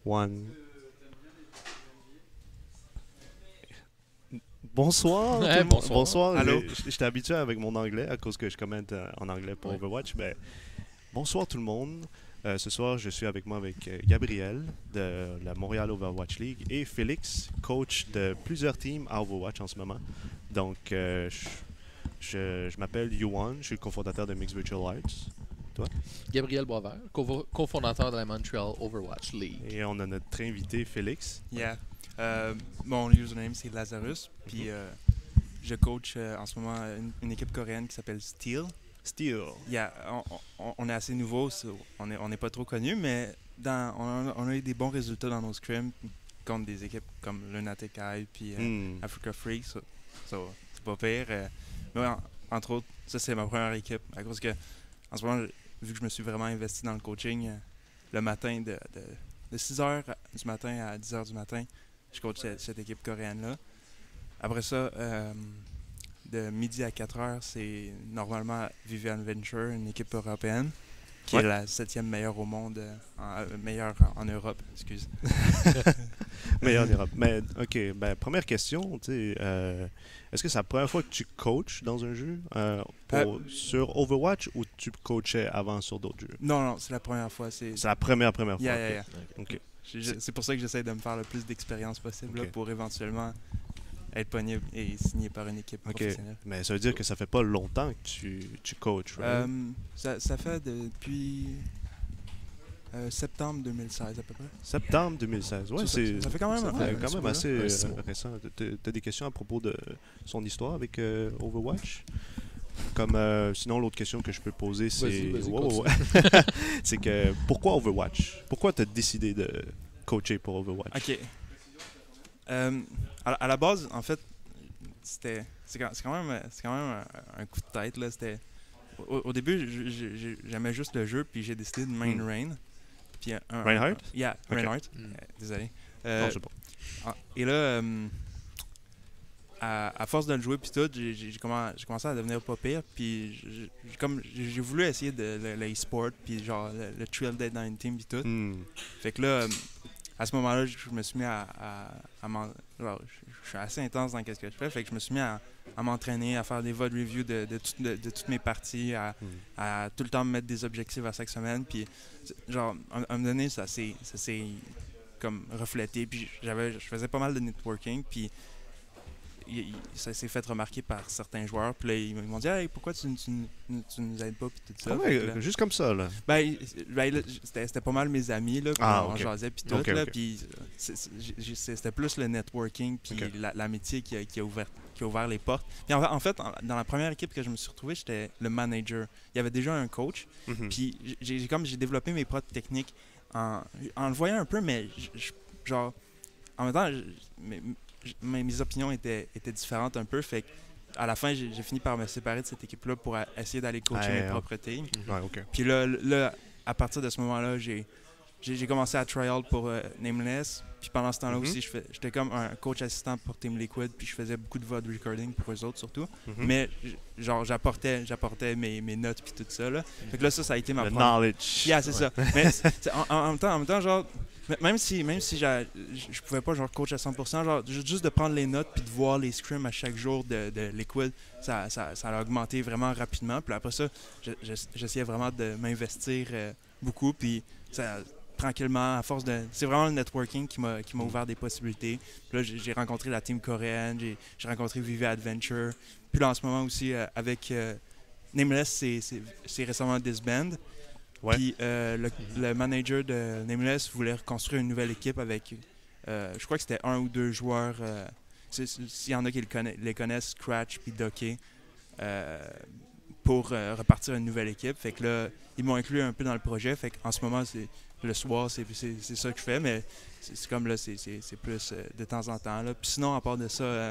One. Bonsoir, Ouais, bonsoir. bonsoir. Allô? J'étais habitué avec mon anglais à cause que je commente en anglais pour Ouais. Overwatch. Mais bonsoir tout le monde. Ce soir, je suis avec moi avec Gabriel de la Montréal Overwatch League et Félix, coach de plusieurs teams à Overwatch en ce moment. Donc, je m'appelle Yuan, je suis le cofondateur de Mixed Virtual Arts. Gabriel Boisvert, cofondateur de la Montreal Overwatch League. Et on a notre invité Félix. Yeah. Mon username, c'est Lazarus. Puis je coach en ce moment une équipe coréenne qui s'appelle Steel. Steel. Yeah, on est assez nouveau, on n'est pas trop connu, mais on a eu des bons résultats dans nos scrims contre des équipes comme Lunatic Eye puis Africa Freaks. So, c'est pas pire. Mais entre autres, ça c'est ma première équipe. À cause que, en ce moment, vu que je me suis vraiment investi dans le coaching, le matin de 6h du matin à 10h du matin, je coach cette équipe coréenne-là. Après ça, de midi à 4h, c'est normalement Vivian Venture, une équipe européenne, qui est la 7e meilleure au monde, meilleure en Europe, excuse. Meilleur en Europe. Mais, OK, ben, première question, tu sais, est-ce que c'est la première fois que tu coaches dans un jeu sur Overwatch ou tu coachais avant sur d'autres jeux? Non, c'est la première fois. C'est la première fois. Yeah. OK. C'est pour ça que j'essaie de me faire le plus d'expérience possible là, Ok. pour éventuellement être pogné et signé par une équipe OK. professionnelle. Mais ça veut dire que ça fait pas longtemps que tu coaches, right? Ça fait depuis septembre 2016 à peu près. Septembre 2016. Ouais, Ça fait quand même, quand même assez Ouais, 6 mois. récent. T'as des questions à propos de son histoire avec Overwatch? Comme sinon, l'autre question que je peux poser, c'est Vas-y, ouais. C'est que pourquoi Overwatch? Pourquoi t'as décidé de coacher pour Overwatch? OK. À la base, en fait, c'est quand même un coup de tête. Là. Au début, j'aimais juste le jeu, puis j'ai décidé de main Rain. Puis Reinhardt? Yeah, Ok. Reinhardt. Mm. Désolé. Non, je sais pas. Et là, à force de le jouer, puis tout, j'ai commencé à devenir pas pire. Puis j'ai voulu essayer l'e-sport, puis genre le Trail Dead 19 Team, puis tout. Fait que là, à ce moment-là, je me suis mis genre, je suis assez intense dans ce que je fais, fait que je me suis mis à m'entraîner, à faire des VOD reviews de toutes mes parties, à tout le temps me mettre des objectifs à chaque semaine, puis genre, à un moment donné, ça s'est comme reflété, puis je faisais pas mal de networking, puis ça s'est fait remarquer par certains joueurs, puis là, ils m'ont dit « Hey, pourquoi tu nous aides pas? » puis tout ça. Ah Fait ouais, que là, juste comme ça, là. ben là, c'était pas mal mes amis, là, puis on ok. jasait, puis tout, Ok, là, ok. puis c'était plus le networking, puis Ok. l'amitié qui a ouvert les portes. Puis en fait, dans la première équipe que je me suis retrouvé, j'étais le manager. Il y avait déjà un coach, Mhm. puis j'ai développé mes propres techniques en le voyant un peu, mais genre, en même temps, mes opinions étaient différentes un peu, fait à la fin, j'ai fini par me séparer de cette équipe-là pour essayer d'aller coacher mes propres teams. Ouais, OK. Puis là, à partir de ce moment-là, j'ai commencé à try-out pour Nameless. Puis pendant ce temps-là Mhm. aussi, j'étais comme un coach assistant pour Team Liquid. Puis je faisais beaucoup de VOD recording pour eux autres surtout. Mhm. Mais genre, j'apportais mes notes puis tout ça. Là. Fait que là, ça a été ma Le première... knowledge. Yeah, c'est ça. Mais en même temps, genre, même si je pouvais pas genre coach à 100%, genre juste de prendre les notes puis de voir les scrims à chaque jour de Liquid, ça a augmenté vraiment rapidement. Puis après ça, j'essayais vraiment de m'investir beaucoup. Puis ça, tranquillement, à force de... C'est vraiment le networking qui m'a ouvert des possibilités. Puis là, j'ai rencontré la team coréenne, j'ai rencontré Vivi Adventure. Puis là, en ce moment aussi, avec Nameless, c'est récemment disband. Ouais. Puis le manager de Nameless voulait reconstruire une nouvelle équipe avec, je crois que c'était 1 ou 2 joueurs, s'il y en a qui les connaissent, Scratch puis Doké, pour repartir une nouvelle équipe. Fait que là, ils m'ont inclus un peu dans le projet. Fait qu'en ce moment, le soir, c'est ça que je fais, mais c'est comme là, c'est plus de temps en temps. Là. Puis sinon, à part de ça,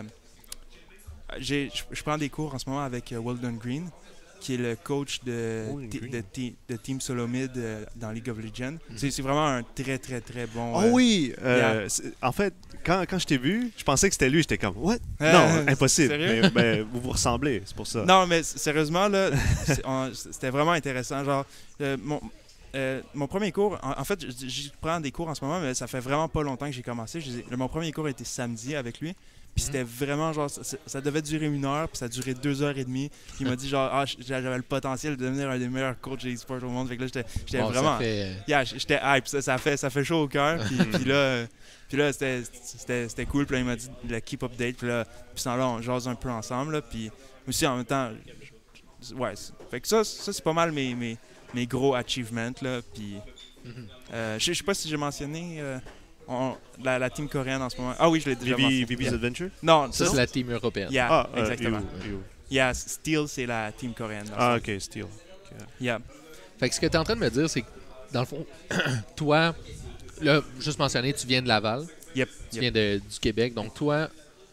je prends des cours en ce moment avec Weldon Green, qui est le coach de Team Solomid dans League of Legends. C'est vraiment un très, très, très bon... Oh oui! Yeah. En fait, quand je t'ai vu, je pensais que c'était lui. J'étais comme, what? Non, impossible. Sérieux? Mais vous vous ressemblez, c'est pour ça. Non, mais sérieusement, là, c'était vraiment intéressant. Genre, mon premier cours, en fait, je prends des cours en ce moment, mais ça fait vraiment pas longtemps que j'ai commencé. Mon premier cours était samedi avec lui. Puis c'était vraiment genre, ça devait durer 1 heure, puis ça a duré 2 heures et demie. Puis il m'a dit genre, j'avais le potentiel de devenir un des meilleurs coachs de e-sport au monde. Fait que là, j'étais vraiment. J'étais hype, ça fait chaud au cœur. Puis là, c'était cool. Puis là, il m'a dit le keep update. Puis là, on jase un peu ensemble. Là, puis aussi en même temps, ouais. Fait que ça c'est pas mal mes gros achievements. Là, puis je sais pas si j'ai mentionné. La team coréenne en ce moment. Ah oui, je l'ai déjà mentionné. VB's Adventure? Non, ça, c'est la team européenne. Yeah, exactement. EU. Yeah, Steel, c'est la team coréenne. OK, Steel. Okay. Yeah. Fait que ce que tu es en train de me dire, c'est que, dans le fond, toi, là, juste mentionné, tu viens de Laval. Yep. Tu viens du Québec. Donc, toi,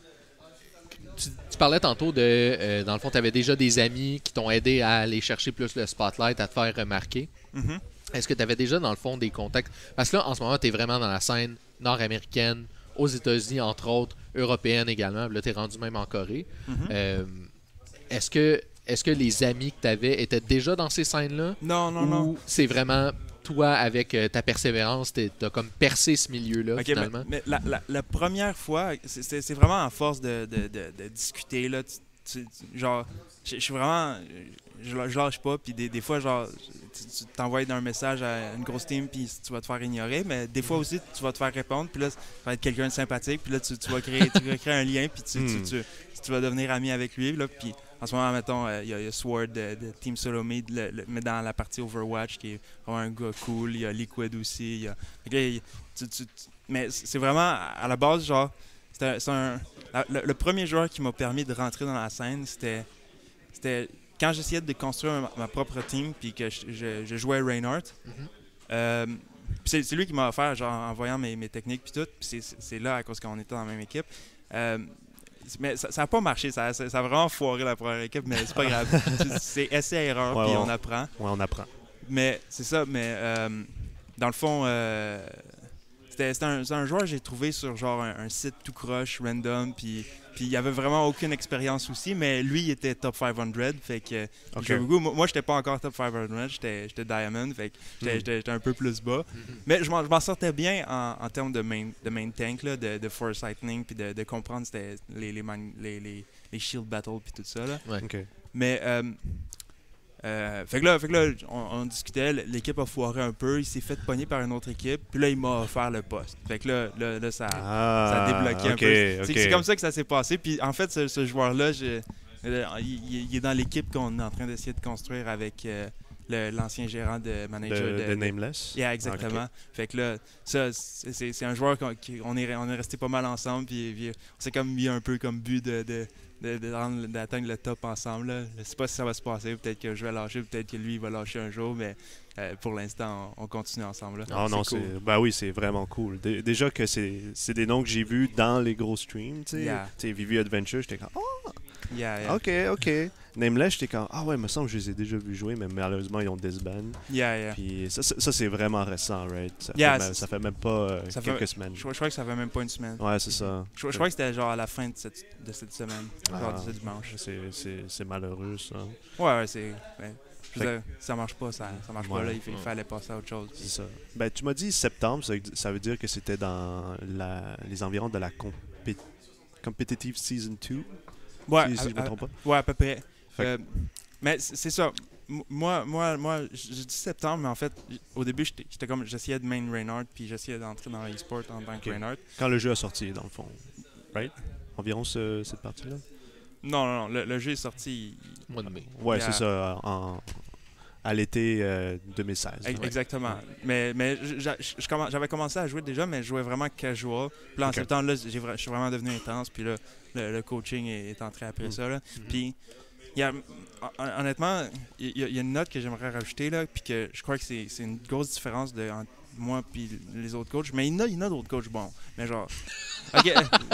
tu parlais tantôt de, dans le fond, tu avais déjà des amis qui t'ont aidé à aller chercher plus le spotlight, à te faire remarquer. Mm-hmm. Est-ce que tu avais déjà, dans le fond, des contacts? Parce que là, en ce moment, tu es vraiment dans la scène nord-américaine, aux États-Unis, entre autres, européenne également. Là, tu es rendu même en Corée. Mm-hmm. Est-ce que les amis que tu avais étaient déjà dans ces scènes-là? Non. Ou c'est vraiment toi, avec ta persévérance, tu as comme percé ce milieu-là, Okay, finalement? mais la première fois, c'est vraiment à force de discuter. Là, genre, je suis vraiment. Je lâche pas, puis des fois, genre, tu t'envoies un message à une grosse team, puis tu vas te faire ignorer, mais des fois aussi, tu vas te faire répondre, puis là, ça va être quelqu'un de sympathique, puis là, tu vas créer un lien, puis tu vas devenir ami avec lui, là, puis en ce moment, mettons, il y a Sword de Team Solomé, mais dans la partie Overwatch, qui est vraiment un gars cool, il y a Liquid aussi, mais c'est vraiment, à la base, genre, le premier joueur qui m'a permis de rentrer dans la scène, c'était quand j'essayais de construire ma propre team puis que je jouais Reinhardt. C'est lui qui m'a offert, genre, en voyant mes techniques puis tout. Puis c'est là, à cause qu'on était dans la même équipe. Mais ça n'a pas marché. Ça a vraiment foiré la première équipe, mais c'est pas grave. C'est essai-erreur, puis on apprend. Ouais, on apprend. Mais c'est ça, mais dans le fond... C'était un joueur que j'ai trouvé sur genre un site tout croche, random, puis il avait vraiment aucune expérience aussi, mais lui, il était top 500, fait que moi, j'étais pas encore top 500, j'étais Diamond, fait que j'étais un peu plus bas. Mais je m'en sortais bien en termes de main tank, là, de force lightning, puis de comprendre c'était les shield battles, puis tout ça. Là. Ouais. Okay. Mais... fait que là, on discutait, l'équipe a foiré un peu, il s'est fait pogner par une autre équipe, puis là, il m'a offert le poste. Fait que là ça a débloqué un peu. C'est comme ça que ça s'est passé. Puis en fait, ce joueur-là, il est dans l'équipe qu'on est en train d'essayer de construire avec l'ancien gérant de manager de Nameless. Yeah, exactement. Okay. Fait que là, ça, c'est un joueur on est resté pas mal ensemble, puis on s'est comme mis un peu comme but d'atteindre le top ensemble. Là. Je ne sais pas si ça va se passer. Peut-être que je vais lâcher, peut-être que lui il va lâcher un jour, mais pour l'instant, on continue ensemble. Là. Ah non, cool. Ben oui, c'est vraiment cool. Déjà que c'est des noms que j'ai vus dans les gros streams. Tu sais, VV Adventure, j'étais comme Yeah. OK. Nameless, j'étais comme ouais, il me semble que je les ai déjà vus jouer, mais malheureusement, ils ont disband. Yeah. Puis ça c'est vraiment récent, right? Ça fait même pas quelques semaines. Je crois que ça fait même pas une semaine. Ouais, c'est ça. Je crois que c'était genre à la fin de cette semaine, genre de ce dimanche. C'est malheureux, ça. Ouais, ça marche pas, ça marche pas là, il fallait passer à autre chose. C'est ça. Ben, tu m'as dit septembre, ça veut dire que c'était dans les environs de la competitive season 2. Ouais, si je me trompe pas. Ouais, à peu près. Mais c'est ça. Moi, je dis septembre, mais en fait, au début, j'étais comme, j'essayais de main Reinhardt, puis j'essayais d'entrer dans l'e-sport en tant que Reinhardt. Quand le jeu a sorti, dans le fond, right? Environ cette partie-là? Non, le jeu est sorti... Mois de mai. Ouais, c'est ça, à l'été 2016. Exactement. Ouais. Mais j'avais commencé à jouer déjà, mais je jouais vraiment casual. Puis là, en septembre, là, je suis vraiment devenu intense, puis là, le coaching est entré après ça. Là. Puis, honnêtement, il y a une note que j'aimerais rajouter, là, puis que je crois que c'est une grosse différence entre moi et les autres coachs. Mais il y en a d'autres coachs bons. Mais genre... Okay.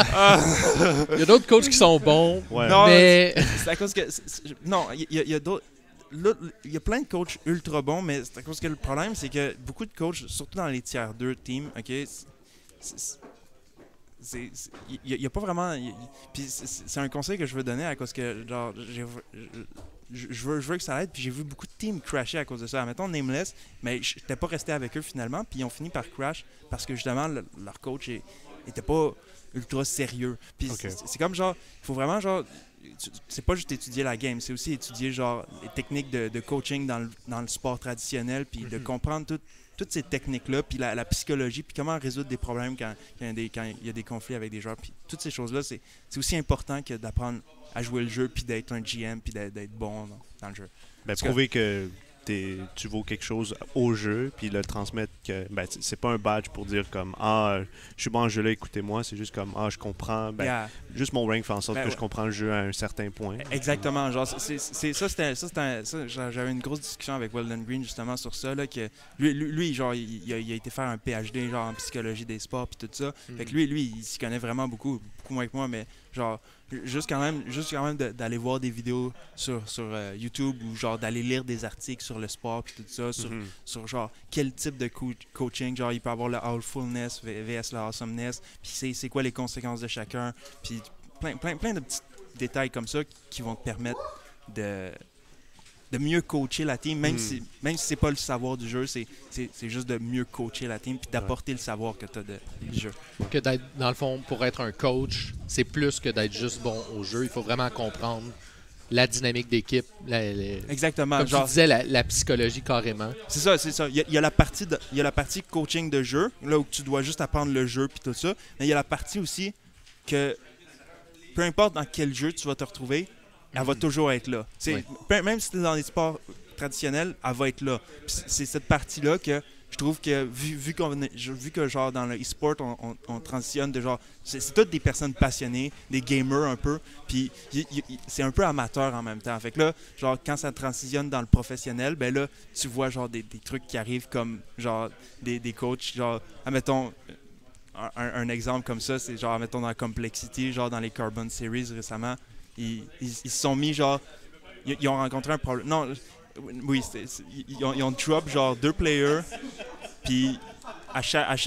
Il y a d'autres coachs qui sont bons, non, mais... C'est à cause que... Non, il y a d'autres... Là, il y a plein de coachs ultra bons, mais c'est à cause que le problème, c'est que beaucoup de coachs, surtout dans les tiers 2 teams, OK, il n'y a pas vraiment... Puis c'est un conseil que je veux donner à cause que, genre, je veux que ça aide. Puis j'ai vu beaucoup de teams crasher à cause de ça. Mettons Nameless, mais je n'étais pas resté avec eux finalement. Puis ils ont fini par crash parce que justement, leur coach était pas ultra sérieux. Puis c'est comme genre, il faut vraiment genre, c'est pas juste étudier la game, c'est aussi étudier genre les techniques de coaching dans le sport traditionnel, puis de comprendre toutes ces techniques-là, puis la psychologie, puis comment résoudre des problèmes quand il y a des conflits avec des joueurs. Puis toutes ces choses-là, c'est aussi important que d'apprendre à jouer le jeu, puis d'être un GM, puis d'être bon dans le jeu. Ben, prouver que tu vaux quelque chose au jeu, puis le transmettre que c'est pas un badge pour dire comme je suis bon en jeu là, écoutez-moi, c'est juste comme je comprends, juste mon rank fait en sorte que je comprends le jeu à un certain point. Exactement, genre j'avais une grosse discussion avec Weldon Green justement sur ça là, que lui genre il a été faire un PhD genre en psychologie des sports puis tout ça. Fait que lui il s'y connaît vraiment beaucoup moins que moi, mais genre juste quand même d'aller voir des vidéos sur YouTube ou genre d'aller lire des articles sur le sport puis tout ça, sur genre quel type de coaching, genre il peut avoir le Awfulness vs le Awesomeness, puis c'est quoi les conséquences de chacun, puis plein de petits détails comme ça qui vont te permettre de mieux coacher la team, même si c'est pas le savoir du jeu, c'est juste de mieux coacher la team puis d'apporter le savoir que tu as du jeu. Que d'être, dans le fond, pour être un coach, c'est plus que d'être juste bon au jeu. Il faut vraiment comprendre la dynamique d'équipe. Exactement. Comme genre, tu disais, la psychologie carrément. C'est ça. Il y a la partie coaching de jeu, là où tu dois juste apprendre le jeu puis tout ça, mais il y a la partie aussi que peu importe dans quel jeu tu vas te retrouver, elle va toujours être là. Même si tu es dans les sports traditionnels, elle va être là. C'est cette partie-là que je trouve que, vu que genre dans le e-sport, on transitionne de genre... C'est toutes des personnes passionnées, des gamers un peu, puis c'est un peu amateur en même temps. Fait que là, genre, quand ça transitionne dans le professionnel, ben là, tu vois genre des trucs qui arrivent comme genre des coachs, genre, admettons... Un exemple comme ça, c'est genre, admettons, dans Complexity, genre dans les Carbon Series récemment, ils se sont mis genre... Ils ont rencontré un problème... Non, oui, ils ont drop genre 2 players, puis à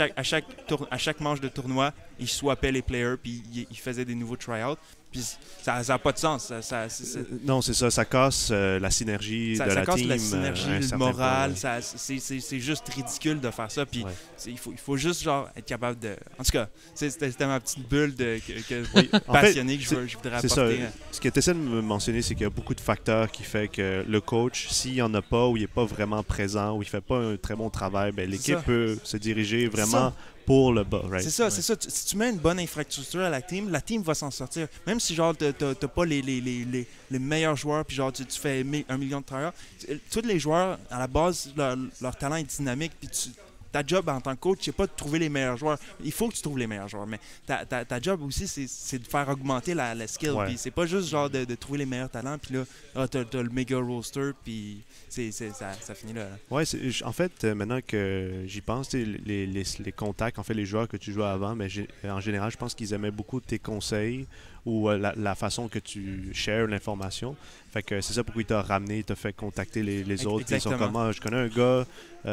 chaque manche de tournoi, ils swappaient les players, puis ils faisaient des nouveaux tryouts. Puis ça n'a pas de sens. Non, c'est ça. Ça casse la synergie de la team. Ça casse la synergie, le moral. C'est juste ridicule de faire ça. Puis il faut juste genre être capable de... En tout cas, c'était ma petite bulle passionnée que je voudrais apporter. C'est ça. Ce que tu essaies de me mentionner, c'est qu'il y a beaucoup de facteurs qui font que le coach, s'il n'y en a pas ou il n'est pas vraiment présent ou il ne fait pas un très bon travail, l'équipe peut se diriger vraiment... pour le bas, right? C'est ça. Si tu mets une bonne infrastructure à la team va s'en sortir. Même si genre t'as pas les meilleurs joueurs, puis genre tu fais 1 million de travailleurs, tous les joueurs, à la base, leur talent est dynamique, puis ta job en tant que coach, c'est pas de trouver les meilleurs joueurs. Il faut que tu trouves les meilleurs joueurs, mais ta job aussi, c'est de faire augmenter la skill. Ouais. Puis c'est pas juste genre de trouver les meilleurs talents, puis là, t'as le méga roster, puis ça finit là. Ouais, en fait, maintenant que j'y pense, les contacts, en fait, les joueurs que tu jouais avant, mais en général, je pense qu'ils aimaient beaucoup tes conseils ou la façon que tu shares l'information. Fait que c'est ça pourquoi il t'a ramené, il t'a fait contacter les autres. Ils sont comme, je connais un gars,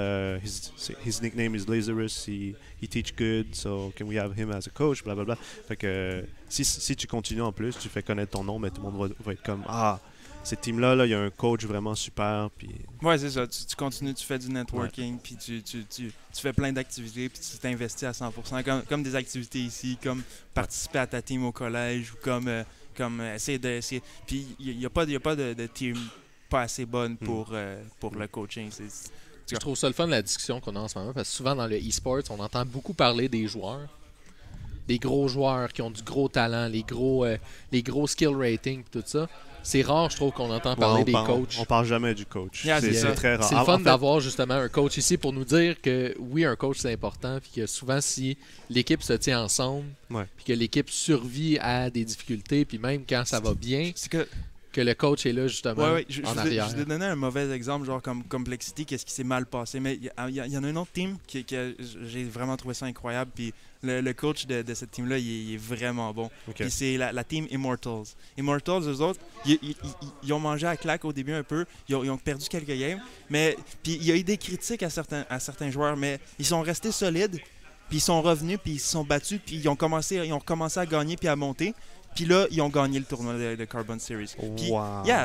his nickname is Lazarus, he teach good, so can we have him as a coach, blablabla. Fait que si tu continues en plus, tu fais connaître ton nom, mais tout le monde va être comme, cette team-là, il y a un coach vraiment super. Puis... Ouais, c'est ça. Tu continues, tu fais du networking, puis tu fais plein d'activités, puis tu t'investis à 100%, comme des activités ici, comme participer à ta team au collège, ou comme essayer. Puis il n'y a pas de team pas assez bonne pour le coaching. Je trouve ça le fun de la discussion qu'on a en ce moment, parce que souvent dans le e-sport, on entend beaucoup parler des joueurs. Des gros joueurs qui ont du gros talent, les gros skill ratings, tout ça. C'est rare, je trouve, qu'on entend parler des coachs. On parle jamais du coach. C'est très rare. C'est le fun d'avoir justement un coach ici pour nous dire que oui, un coach c'est important, puis que souvent si l'équipe se tient ensemble, puis que l'équipe survit à des difficultés, puis même quand ça va bien, que le coach est là justement en arrière. Je vais donner un mauvais exemple, genre comme Complexity, qu'est-ce qui s'est mal passé. Mais il y en a une autre team qui j'ai vraiment trouvé ça incroyable, puis le coach de cette team-là, il est vraiment bon. Okay. Puis c'est la team Immortals. Immortals, eux autres, ils ont mangé à claque au début un peu. Ils ont perdu quelques games. Mais puis il y a eu des critiques à certains joueurs, mais ils sont restés solides. Puis ils sont revenus, puis ils se sont battus, puis ils ont recommencé à gagner puis à monter. Puis là, ils ont gagné le tournoi de Carbon Series. Puis, yeah,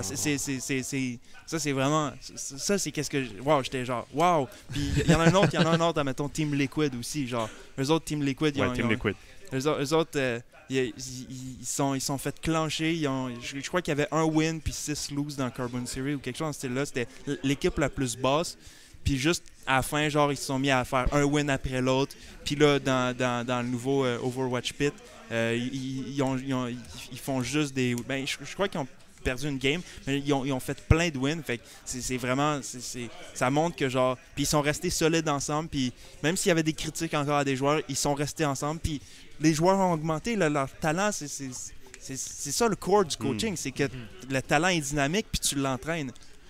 ça, c'est vraiment... Ça, c'est qu'est-ce que... Wow, j'étais genre, wow! Puis il y en a un autre, mettons, Team Liquid aussi, genre. Eux autres, Team Liquid, Team Liquid. Eux autres, ils sont fait clencher. Je crois qu'il y avait un win puis 6 lose dans Carbon Series ou quelque chose dans ce style-là. C'était l'équipe la plus basse. Puis juste à la fin, genre, ils se sont mis à faire un win après l'autre. Puis là, dans le nouveau Overwatch Pit, ils font juste des... Ben, je crois qu'ils ont perdu une game, mais ils ont fait plein de wins. Fait que c'est vraiment... ça montre que, genre... Puis ils sont restés solides ensemble. Puis même s'il y avait des critiques encore à des joueurs, ils sont restés ensemble. Puis les joueurs ont augmenté. Là, leur talent, c'est ça le core du coaching. C'est que le talent est dynamique, puis tu l'entraînes.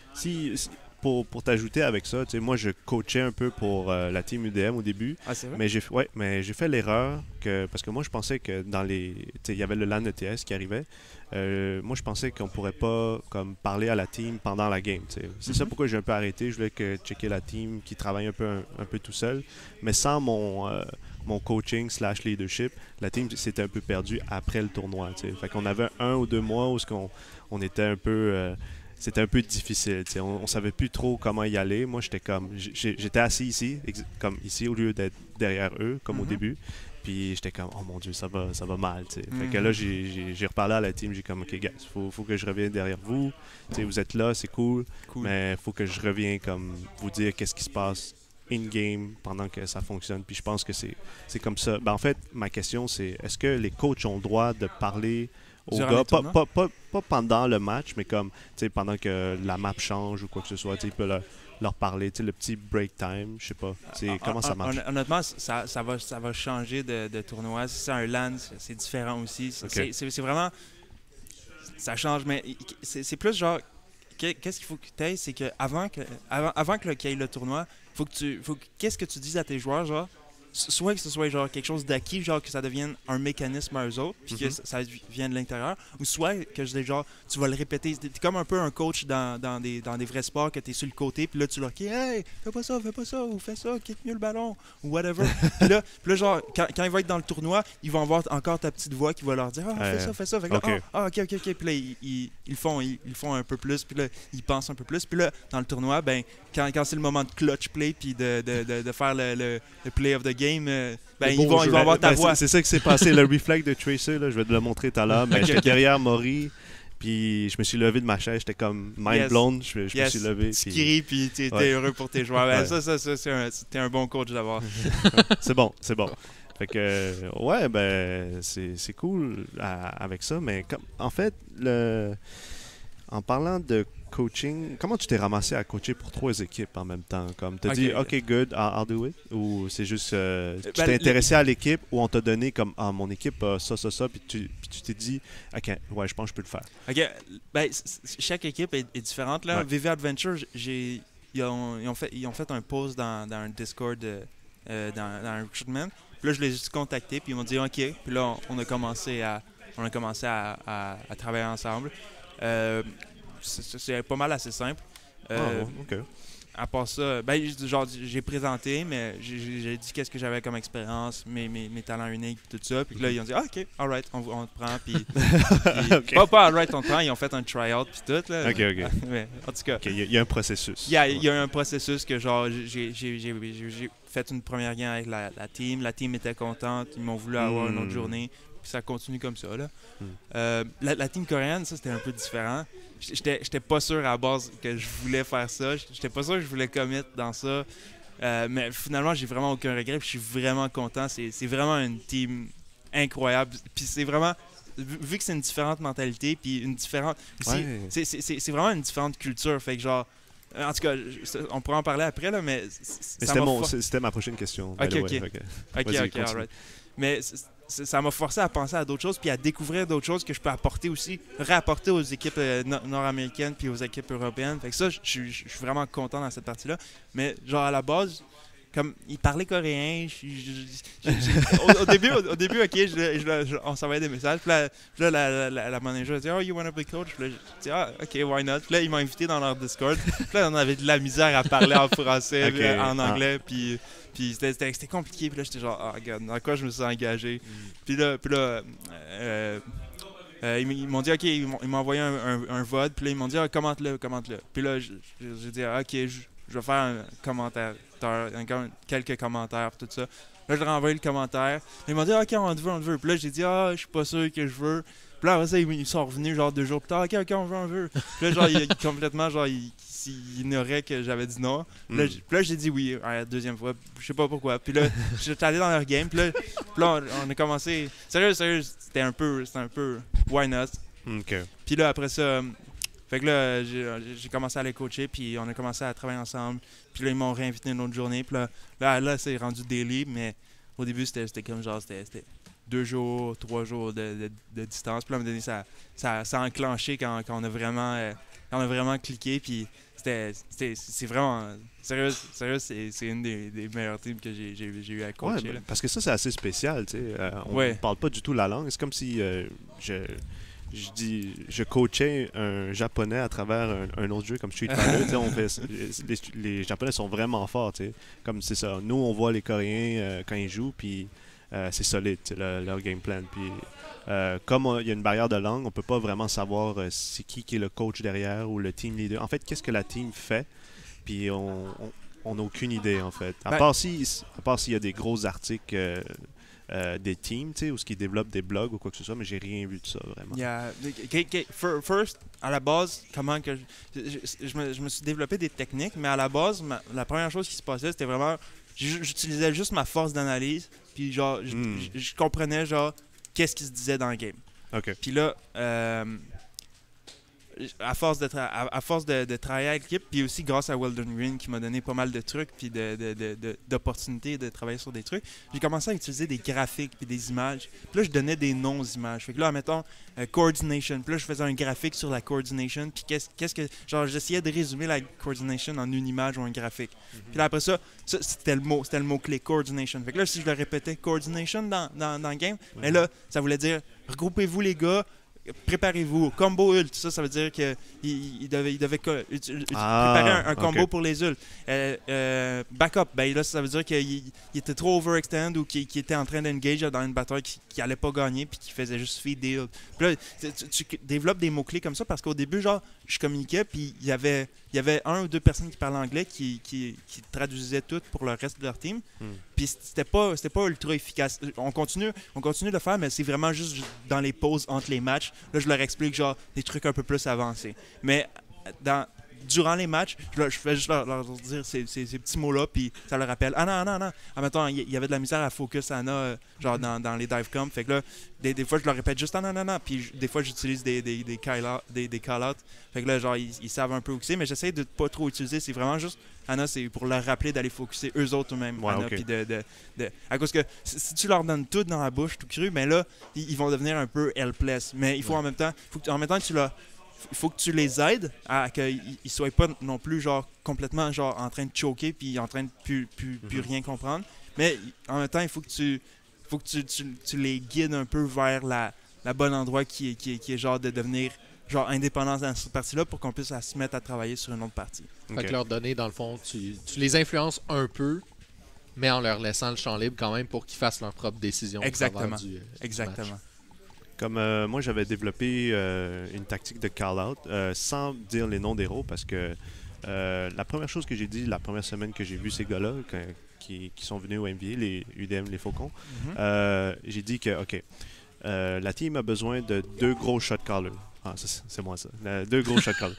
Pour t'ajouter avec ça, moi je coachais un peu pour la team UDM au début. Ah, c'est vrai? Mais j'ai fait l'erreur parce que moi je pensais que dans il y avait le LAN ETS qui arrivait. Moi je pensais qu'on pourrait pas comme parler à la team pendant la game. C'est ça pourquoi j'ai un peu arrêté. Je voulais checker la team qui travaille un peu tout seul. Mais sans mon coaching / leadership, la team s'était un peu perdue après le tournoi. Fait qu'on avait 1 ou 2 mois où on était un peu... c'était un peu difficile. On savait plus trop comment y aller. Moi, j'étais assis ici, comme ici, au lieu d'être derrière eux, comme au début. Puis j'étais comme, oh mon Dieu, ça va mal. Fait que là, j'ai reparlé à la team. J'ai comme, OK, guys, faut que je revienne derrière vous. Vous êtes là, c'est cool. Mais il faut que je revienne comme vous dire qu'est-ce qui se passe in-game pendant que ça fonctionne. Puis je pense que c'est comme ça. En fait, ma question, c'est est-ce que les coachs ont le droit de parler aux gars, pas pendant le match, mais comme pendant que la map change ou quoi que ce soit, ils peuvent leur parler, le petit break time, je sais pas. Comment ça marche? Honnêtement, ça va changer de tournoi. Si c'est un LAN, c'est différent aussi. C'est vraiment... Ça change, mais c'est plus genre... Qu'est-ce qu'il faut que tu aies, c'est qu'avant qu'il y ait le tournoi, qu'est-ce que tu dises à tes joueurs, genre, soit que ce soit genre quelque chose d'acquis, genre que ça devienne un mécanisme à eux autres, puis que ça vienne de l'intérieur, ou soit que genre tu vas le répéter. T'es comme un peu un coach dans des vrais sports, que t'es sur le côté, puis là tu leur dis hey, fais pas ça, ou fais ça, kick mieux le ballon, ou whatever. puis là genre quand ils vont être dans le tournoi, ils vont avoir encore ta petite voix qui va leur dire fais ça. Fait que là, ok. Puis là ils font un peu plus, puis là ils pensent un peu plus, puis là dans le tournoi, ben quand c'est le moment de clutch play, puis de faire le play of the game, ils vont avoir ta voix. C'est ça qui s'est passé, le reflect de Tracer, là, je vais te le montrer tout à l'heure, mais j'étais derrière Maury, puis je me suis levé de ma chaise, j'étais comme mind blown, je me suis levé. Tu cries, puis tu étais heureux pour tes joueurs. Ça, c'était un bon coach d'avoir. C'est bon. Fait que, c'est cool avec ça, mais en fait, en parlant de coaching, comment tu t'es ramassé à coacher pour 3 équipes en même temps? Comme tu as dit, OK, good, I'll do it? Ou c'est juste, tu t'es intéressé à l'équipe ou on t'a donné comme, mon équipe a ça, puis tu t'es dit, OK, ouais, je pense que je peux le faire. OK, chaque équipe est différente. Là. VV Adventure, ils ont fait un post dans un Discord, dans un recruitment. Puis là, je les ai contactés, puis ils m'ont dit, OK. Puis là, on a commencé à travailler ensemble. C'est pas mal assez simple. OK. À part ça, j'ai présenté, mais j'ai dit qu'est-ce que j'avais comme expérience, mes talents uniques, tout ça. Puis là, ils ont dit, OK, alright, on te prend. Puis, pas alright, on te prend. Ils ont fait un try-out, puis tout. Là. OK. Mais, en tout cas, il y a un processus. Il y a un processus que, genre, j'ai fait une première game avec la team. La team était contente. Ils m'ont voulu avoir une autre journée. Puis ça continue comme ça. Là. La team coréenne, ça, c'était un peu différent. J'étais pas sûr à la base que je voulais faire ça. J'étais pas sûr que je voulais commit dans ça. Mais finalement, j'ai vraiment aucun regret. Puis je suis vraiment content. C'est vraiment une team incroyable. Puis c'est vraiment... Vu que c'est une différente mentalité, puis une différente... C'est vraiment une différente culture. Fait que genre... En tout cas, on pourra en parler après, là, mais... C'était ma prochaine question. OK, alright. Mais... ça m'a forcé à penser à d'autres choses puis à découvrir d'autres choses que je peux apporter aussi, réapporter aux équipes nord-américaines puis aux équipes européennes. Fait que ça, je suis vraiment content dans cette partie-là. Mais genre à la base, comme il parlait coréen, au début, OK, on s'envoyait des messages. Puis là, la manager a dit « Oh, you wanna be coach? » Puis là, j'ai dit « OK, why not? » Puis là, ils m'ont invité dans leur Discord. Puis là, on avait de la misère à parler en français, en anglais, puis c'était compliqué. Puis là, j'étais genre, regarde, dans quoi je me suis engagé. Puis là Ils m'ont dit, OK, ils m'ont envoyé un VOD, puis là, ils m'ont dit, commente-le. Puis là, j'ai dit, OK, je vais faire un commentaire, quelques commentaires, tout ça. Là, je leur ai envoyé le commentaire. Ils m'ont dit, OK, on te veut. Puis là, j'ai dit, je suis pas sûr que je veux. Puis là, après ça, ils sont revenus, genre 2 jours plus tard, OK, on veut. Puis là, genre, complètement, genre, ils ignoraient que j'avais dit non. Puis là, j'ai dit oui, la deuxième fois. Je sais pas pourquoi. Puis là, j'étais allé dans leur game. Puis là, on a commencé. Sérieux, c'était un peu why not? Okay. Puis là, après ça, fait que là, j'ai commencé à les coacher. Puis on a commencé à travailler ensemble. Puis là, ils m'ont réinvité une autre journée. Puis là c'est rendu daily. Mais au début, c'était comme genre, c'était 2 jours, 3 jours de distance. Puis là, à un moment donné, ça a enclenché quand on a vraiment cliqué. Puis c'est vraiment... Sérieux, c'est une des meilleures teams que j'ai eu à coacher. Ouais, parce que ça, c'est assez spécial, tu sais. On ne parle pas du tout la langue. C'est comme si je coachais un Japonais à travers un autre jeu comme Street Fighter. Les Japonais sont vraiment forts, tu sais. Comme c'est ça. Nous, on voit les Coréens quand ils jouent, puis c'est solide, leur game plan. Puis comme il y a une barrière de langue, on peut pas vraiment savoir c'est qui est le coach derrière ou le team leader. En fait, qu'est-ce que la team fait? Puis on n'a aucune idée, en fait. À part s'il y a des gros articles des teams, tu sais, où ils développent des blogs ou quoi que ce soit, mais j'ai rien vu de ça, vraiment. Yeah. First, à la base, comment que je me suis développé des techniques, mais à la base, la première chose qui se passait, c'était vraiment... J'utilisais juste ma force d'analyse, puis genre, je comprenais, genre, qu'est-ce qui se disait dans le game. Okay. Puis là, à force de travailler avec l'équipe, puis aussi grâce à Weldon Green qui m'a donné pas mal de trucs, puis d'opportunités de travailler sur des trucs, j'ai commencé à utiliser des graphiques puis des images. Puis là, je donnais des noms aux images. Fait que là, mettons, coordination. Puis là, je faisais un graphique sur la coordination, puis genre, j'essayais de résumer la coordination en une image ou un graphique. Puis là, après ça c'était le mot-clé, coordination. Fait que là, si je le répétais, coordination dans le game, mais là, ça voulait dire, regroupez-vous les gars, préparez-vous. Combo ult, ça veut dire qu'il devait préparer un combo pour les ults. Backup, ben là, ça veut dire qu'il était trop overextend ou qu'il était en train d'engage dans une bataille qui allait pas gagner puis qu'il faisait juste feed des ults. Puis là, tu développes des mots-clés comme ça parce qu'au début, genre, je communiquais puis il y avait 1 ou 2 personnes qui parlaient anglais qui traduisaient tout pour le reste de leur team. Puis c'était pas ultra efficace. On continue de le faire, mais c'est vraiment juste dans les pauses entre les matchs. Là, je leur explique genre des trucs un peu plus avancés. Mais durant les matchs, je fais juste leur dire ces petits mots-là, puis ça leur rappelle. Ah non. En même temps, il y avait de la misère à focus Anna, genre dans les dive comp. Fait que là, des fois, je leur répète juste non. Puis des fois, j'utilise des call-outs. Fait que là, genre, ils savent un peu où c'est, mais j'essaie de pas trop utiliser. C'est vraiment juste Anna, c'est pour leur rappeler d'aller focuser eux autres eux-mêmes. Ouais, Anna, okay. Puis à cause que si tu leur donnes tout dans la bouche, tout cru, mais là, ils vont devenir un peu helpless. Mais il faut en même temps, il faut que tu les aides à qu'ils ne soient pas non plus genre complètement genre en train de choquer puis en train de plus rien comprendre. Mais en même temps, il faut que tu les guides un peu vers la bonne endroit qui est genre de devenir genre indépendant dans cette partie-là pour qu'on puisse se mettre à travailler sur une autre partie. Fait que leur donner, dans le fond, tu les influences un peu, mais en leur laissant le champ libre quand même pour qu'ils fassent leur propre décision. Exactement. Du match. Comme moi, j'avais développé une tactique de call-out sans dire les noms des héros parce que la première chose que j'ai dit la première semaine que j'ai vu ces gars-là qui sont venus au NBA, les UDM, les Faucons, j'ai dit que, OK, la team a besoin de 2 gros shot callers. Ah, c'est moi ça. 2 gros shot callers.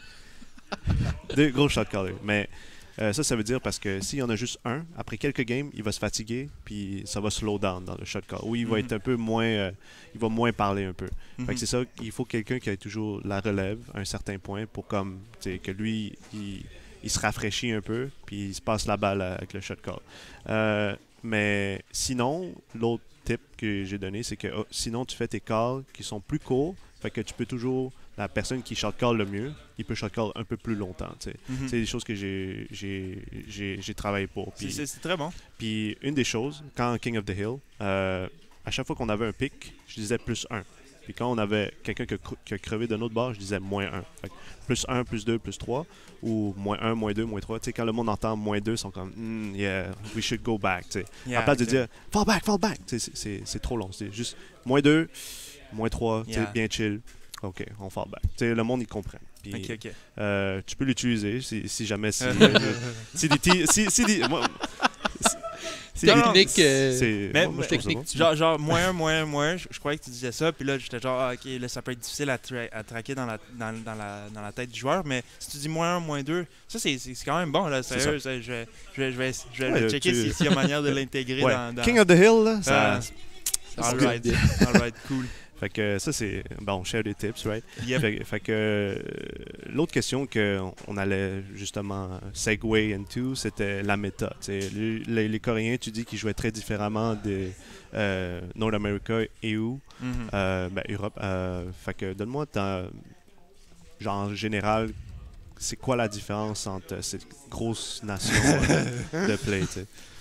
2 gros shot callers. Mais ça veut dire parce que s'il y en a juste un, après quelques games, il va se fatiguer, puis ça va slow down dans le shot call. Ou il va être un peu moins... il va moins parler un peu. Fait que c'est ça, il faut quelqu'un qui ait toujours la relève à un certain point pour comme, que lui, il se rafraîchit un peu, puis il se passe la balle avec le shot call. Mais sinon, l'autre tip que j'ai donné, c'est que sinon, tu fais tes calls qui sont plus courts, fait que tu peux toujours... La personne qui shot call le mieux, il peut shot call un peu plus longtemps. C'est des choses que j'ai travaillé pour. C'est très bon. Puis une des choses, quand King of the Hill, à chaque fois qu'on avait un pic, je disais +1. Puis quand on avait quelqu'un qui a crevé d'un autre bord, je disais -1. Fait que +1, +2, +3, ou -1, -2, -3. Tu sais, quand le monde entend -2, ils sont comme yeah, we should go back. Yeah, à place de dire fall back. C'est trop long. C'est juste -2. -3, Yeah. bien chill. OK, on fall back. Le monde, il comprend. Puis, OK. tu peux l'utiliser si jamais... Si technique. Moi, technique. Genre, moins, je croyais que tu disais ça, puis là, j'étais genre, OK, là, ça peut être difficile à traquer dans la tête du joueur, mais si tu dis -1, -2, ça, c'est quand même bon, là, sérieux. Je vais checker s'il y a manière de l'intégrer dans... King of the Hill, là, ça... All right, cool. Fait que ça, c'est... Bon, share des tips, right? Yep. Fait que l'autre question qu'on allait justement segue into, c'était la méta. Les Coréens, tu dis qu'ils jouaient très différemment des North America et Europe. Fait que donne-moi, genre en général, c'est quoi la différence entre ces grosses nations de play, tu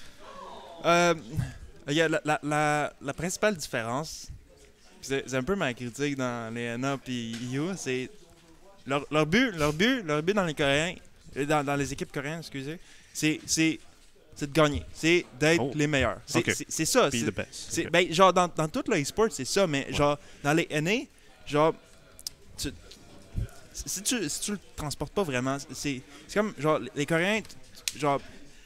sais? La principale différence... C'est un peu ma critique dans les NA et EU, c'est leur but dans les Coréens, dans les équipes coréennes, excusez, c'est de gagner, c'est d'être les meilleurs. C'est ça. Be the best. Ben, genre dans tout le e-sport, c'est ça, mais genre dans les NA, genre si tu le transportes pas vraiment, c'est comme genre les Coréens, genre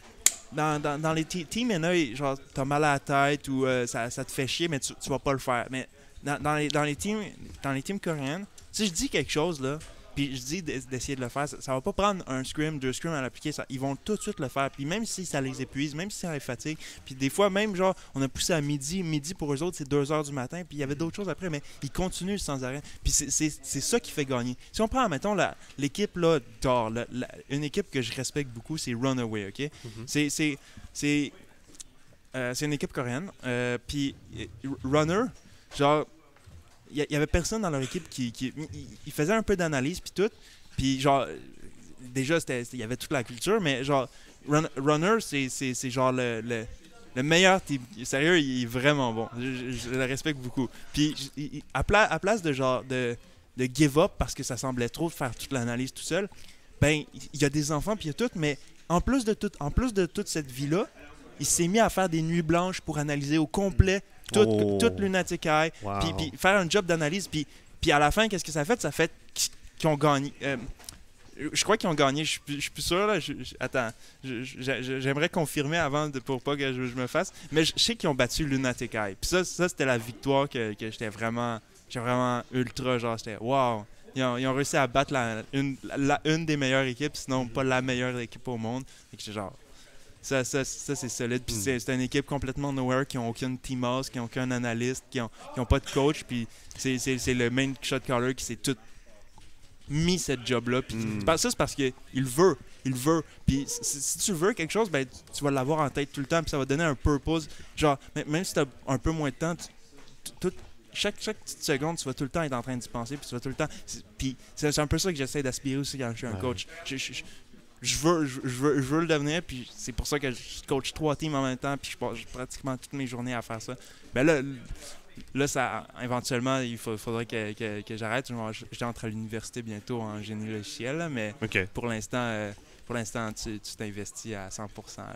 dans les teams NA, genre t'as mal à la tête ou ça te fait chier, mais tu vas pas le faire. Mais dans les teams coréennes, si je dis quelque chose, là, puis je dis d'essayer de le faire, ça va pas prendre un scrim, 2 scrims à l'appliquer, ils vont tout de suite le faire. Puis même si ça les épuise, même si ça les fatigue, puis des fois même, genre, on a poussé à midi pour eux autres, c'est 2h du matin, puis il y avait d'autres choses après, mais ils continuent sans arrêt. Puis c'est ça qui fait gagner. Si on prend, mettons, l'équipe là d'or, une équipe que je respecte beaucoup, c'est Runaway, OK? C'est une équipe coréenne, puis Runner... Genre, il y avait personne dans leur équipe qui faisait un peu d'analyse puis tout. Puis genre, déjà, il y avait toute la culture, mais genre, Runner, c'est genre le meilleur team. Sérieux, il est vraiment bon. Je le respecte beaucoup. Puis à place de genre de give up parce que ça semblait trop de faire toute l'analyse tout seul, ben, il y a des enfants puis il y a tout, mais en plus de toute cette vie-là, il s'est mis à faire des nuits blanches pour analyser au complet toute Lunatic Eye, puis faire un job d'analyse, puis à la fin, qu'est-ce que ça fait? Ça fait qu'ils ont gagné. Je crois qu'ils ont gagné, je suis plus sûr, là. Attends, j'aimerais confirmer avant pour pas que je me fasse, mais je sais qu'ils ont battu Lunatic Eye. Puis ça c'était la victoire que j'étais vraiment ultra, genre, j'étais wow! Ils ont réussi à battre une des meilleures équipes, sinon pas la meilleure équipe au monde. Et que j'étais genre... Ça c'est solide. Puis c'est une équipe complètement nowhere qui n'ont aucune team house, qui n'ont aucun analyste, qui n'ont pas de coach. Puis c'est le main shot caller qui s'est tout mis cette job-là. Puis ça, c'est parce qu'il veut. Puis si tu veux quelque chose, ben, tu vas l'avoir en tête tout le temps. Puis ça va donner un purpose. Genre, même si tu as un peu moins de temps, chaque petite seconde, tu vas tout le temps être en train d'y penser. Puis tu vas tout le temps. Puis c'est un peu ça que j'essaie d'aspirer aussi quand je suis un coach. Je veux le devenir, puis c'est pour ça que je coach 3 teams en même temps, puis je passe pratiquement toutes mes journées à faire ça. Ben là ça, éventuellement, il faudrait que j'arrête. Je entre à l'université bientôt en génie logiciel, là, mais pour l'instant, tu t'investis à 100%.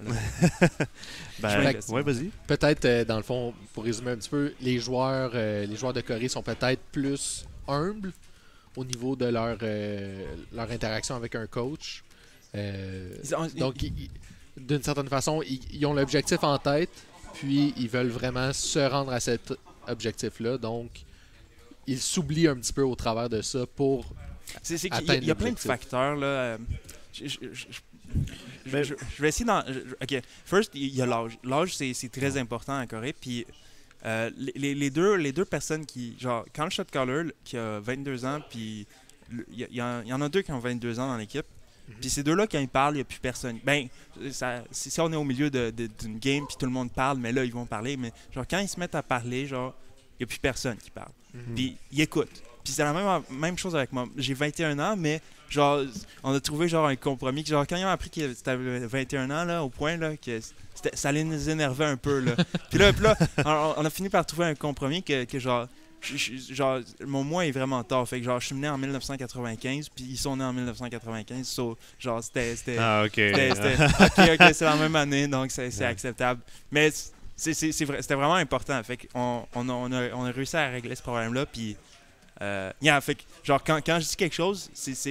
Vas-y. Peut-être, dans le fond, pour résumer un petit peu, les joueurs de Corée sont peut-être plus humbles au niveau de leur interaction avec un coach. Donc, d'une certaine façon, ils ont l'objectif en tête, puis ils veulent vraiment se rendre à cet objectif-là. Donc, ils s'oublient un petit peu au travers de ça pour atteindre il y a plein de facteurs, là. Je vais essayer d'en... OK. First, il y a l'âge. L'âge, c'est très important en Corée, puis... les deux personnes qui... Genre, quand le shot caller, qui a 22 ans, puis il y en a 2 qui ont 22 ans dans l'équipe. Puis ces deux-là, quand ils parlent, il n'y a plus personne. Ben, si on est au milieu d'une game, puis tout le monde parle, mais là, ils vont parler. Mais genre, quand ils se mettent à parler, genre, il n'y a plus personne qui parle. Puis ils écoutent. Puis c'est la même chose avec moi. J'ai 21 ans, mais genre, on a trouvé genre un compromis. Genre, quand ils ont appris que c'était 21 ans, là, au point là, que ça les énervait un peu. Là. Puis là, on a fini par trouver un compromis que genre... Genre, mon mois est vraiment tard. Fait que genre, je suis né en 1995, puis ils sont nés en 1995. So, genre, c'était... Ah, OK. OK, c'est la même année, donc c'est acceptable. Mais c'était vraiment important. Fait qu'on on a réussi à régler ce problème-là. Puis, fait que, genre, quand je dis quelque chose,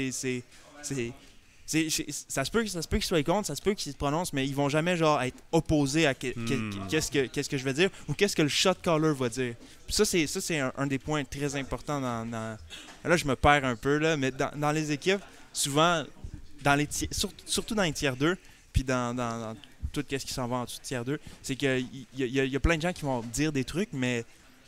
ça se peut qu'ils soient contre, ça se peut qu'ils se prononcent, mais ils vont jamais genre être opposés à qu'est-ce que je vais dire ou qu'est-ce que le shot caller va dire. Puis ça c'est un des points très importants dans là je me perds un peu là, mais dans les équipes, souvent surtout dans les tiers 2, puis dans tout ce qui s'en va en dessous de tiers 2, c'est qu'il y a plein de gens qui vont dire des trucs, mais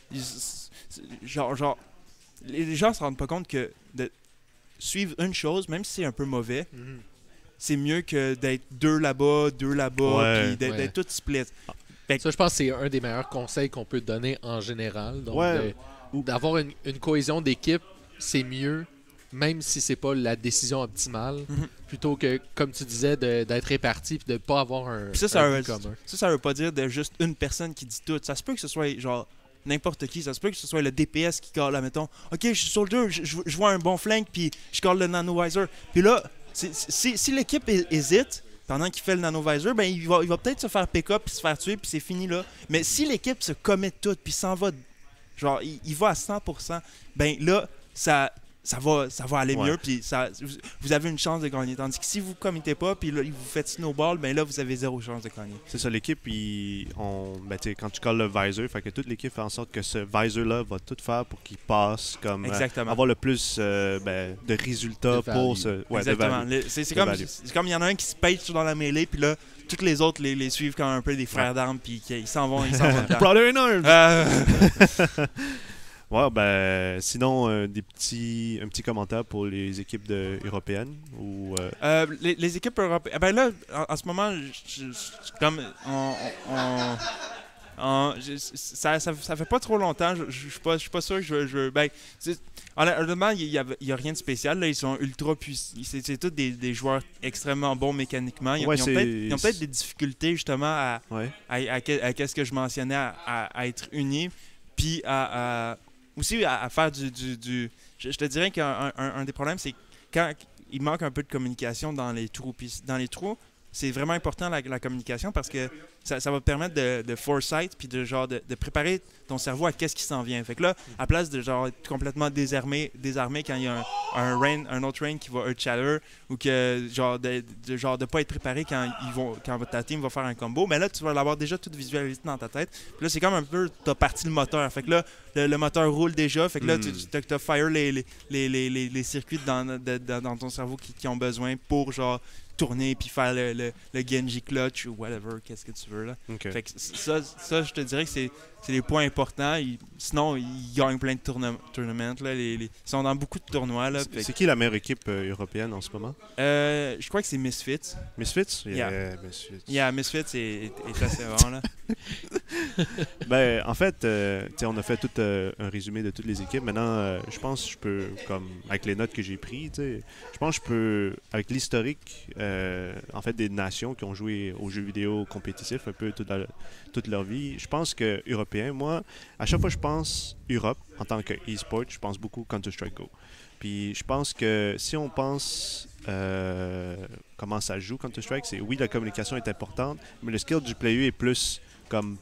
genre les gens se rendent pas compte que de suivre une chose, même si c'est un peu mauvais, c'est mieux que d'être deux là-bas, puis d'être tout split. Ça, je pense que c'est un des meilleurs conseils qu'on peut donner en général. Donc, d'avoir une cohésion d'équipe, c'est mieux, même si c'est pas la décision optimale, plutôt que, comme tu disais, d'être réparti et de ne pas avoir un but commun. Ça veut pas dire de juste une personne qui dit tout. Ça se peut que ce soit genre n'importe qui, ça se peut que ce soit le DPS qui call, là, mettons. Ok, je suis soldier, je vois un bon flank, puis je call le nanovisor. Puis là, si l'équipe hésite pendant qu'il fait le nanovisor, ben il va peut-être se faire pick up puis se faire tuer, puis c'est fini là. Mais si l'équipe se commet toute, puis s'en va, genre, il va à 100%, ben là, ça va aller mieux, puis vous avez une chance de gagner. Tandis que si vous ne commettez pas, puis là, vous faites snowball, ben là, vous avez 0 chance de gagner. C'est ça, l'équipe, quand tu colles le visor, fait que toute l'équipe fait en sorte que ce visor-là va tout faire pour qu'il passe, comme avoir le plus de résultats pour ce... Exactement. C'est comme il y en a un qui se pêche dans la mêlée, puis là, tous les autres les suivent comme un peu des frères d'armes, puis ils s'en vont dedans. Brother in arms! Ouais, sinon, un petit commentaire pour les équipes européennes ou les équipes européennes. Ben là, en ce moment, comme ça fait pas trop longtemps. Je suis pas sûr que je honnêtement, il y a rien de spécial. Là, ils sont ultra puissants. C'est tous des joueurs extrêmement bons mécaniquement. Ils ont peut-être des difficultés justement à qu'est-ce que je mentionnais, à être unis, puis aussi à faire du je te dirais qu'un des problèmes, c'est quand il manque un peu de communication dans les trous. Puis dans les trous, c'est vraiment important la communication parce que ça va permettre de foresight puis de préparer ton cerveau à qu'est-ce qui s'en vient. Fait que là, à place de genre être complètement désarmé quand il y a un autre rain qui va Earth Shatter ou que de pas être préparé quand ta team va faire un combo, mais là tu vas l'avoir déjà tout visualisé dans ta tête. Puis là, c'est comme un peu t'as parti le moteur. Fait que là, le moteur roule déjà. Fait que là, tu as fire les circuits dans ton cerveau qui ont besoin pour genre tourner puis faire le Genji clutch ou whatever, qu'est-ce que tu veux là. Okay. Fait que ça, je te dirais que c'est les points importants. Sinon, ils gagnent plein de tournaments. Là, ils sont dans beaucoup de tournois. Là, c'est qui la meilleure équipe européenne en ce moment? Je crois que c'est Misfits. Misfits? Misfits est assez bon. Là. En fait, on a fait tout un résumé de toutes les équipes. Maintenant, je pense que je peux, comme avec les notes que j'ai prises, je pense que je peux, avec l'historique en fait, des nations qui ont joué aux jeux vidéo compétitifs un peu toute leur vie, je pense que européen, moi, à chaque fois que je pense Europe en tant que e-sport, je pense beaucoup Counter-Strike Go. Puis je pense que si on pense comment ça joue Counter-Strike, c'est oui, la communication est importante, mais le skill du player est plus comme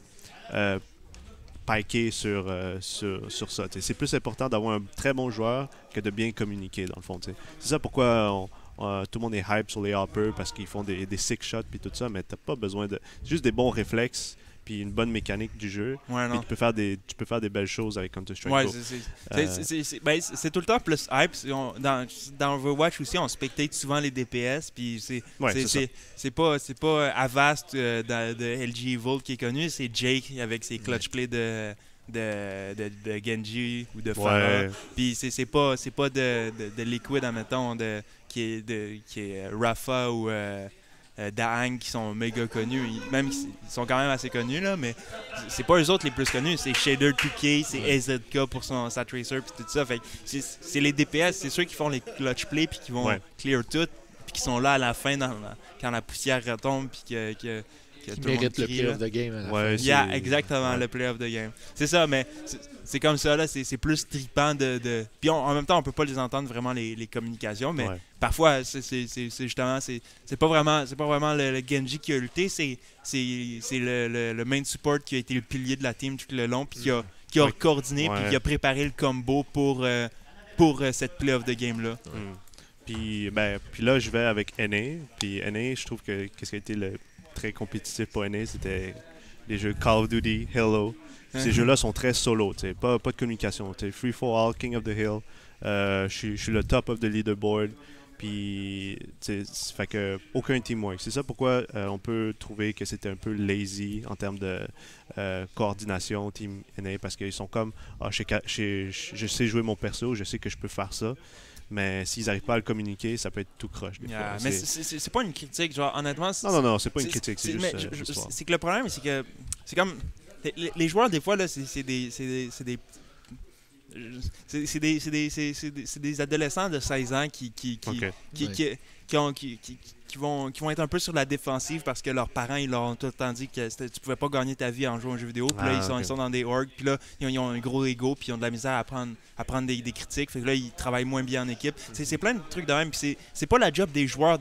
piqué sur ça. T'sais. C'est plus important d'avoir un très bon joueur que de bien communiquer, dans le fond. T'sais. C'est ça pourquoi tout le monde est hype sur les hoppers parce qu'ils font des sick shots puis tout ça, mais t'as pas besoin de... C'est juste des bons réflexes puis une bonne mécanique du jeu. Ouais, puis tu peux faire des belles choses avec Counter-Strike Go. C'est tout le temps plus hype. Dans Overwatch aussi, on spectate souvent les DPS. Puis c'est pas Avast de LG Evil qui est connu, c'est Jake avec ses clutch plays de Genji ou de Pharah. Puis c'est pas de Liquid, admettons, qui est Rafa ou Daang qui sont méga connus. Ils sont quand même assez connus, là, mais c'est pas eux autres les plus connus. C'est Shader 2K, c'est AZK pour sa Tracer, puis tout ça. Fait que c'est les DPS, c'est ceux qui font les clutch plays, puis qui vont clear tout, puis qui sont là à la fin quand la poussière retombe, puis que qui mérite le play of the game à la fin. Yeah, exactement, le play of the game. C'est ça, mais c'est comme ça, là, c'est plus trippant de... Puis en même temps, on peut pas les entendre vraiment, les communications, mais parfois, c'est justement... C'est pas vraiment le Genji qui a lutté, c'est le main support qui a été le pilier de la team tout le long, puis qui a coordonné, puis qui a préparé le combo pour cette play of the game-là. Puis là, je vais avec NA. Puis NA, je trouve que ce qui a été très compétitif pour NA, c'était les jeux Call of Duty, Halo. Ces jeux-là sont très solo, pas de communication. Free for all, King of the Hill. Je suis le top of the leaderboard. Puis, fait que aucun teamwork. C'est ça pourquoi on peut trouver que c'était un peu lazy en termes de coordination, Team NA, parce qu'ils sont comme, je sais jouer mon perso, je sais que je peux faire ça. Mais s'ils n'arrivent pas à le communiquer, ça peut être tout croche. Mais c'est pas une critique, genre honnêtement. Non, c'est pas une critique, c'est juste. C'est que le problème, c'est que c'est comme les joueurs des fois là, c'est des adolescents de 16 ans qui vont être un peu sur la défensive parce que leurs parents ils leur ont tout le temps dit que tu pouvais pas gagner ta vie en jouant aux jeux vidéo. Puis là, ils sont dans des orgs, puis là, ils ont un gros ego, puis ils ont de la misère à prendre des critiques. Fait que là, ils travaillent moins bien en équipe. C'est plein de trucs de même. Puis c'est pas la job des joueurs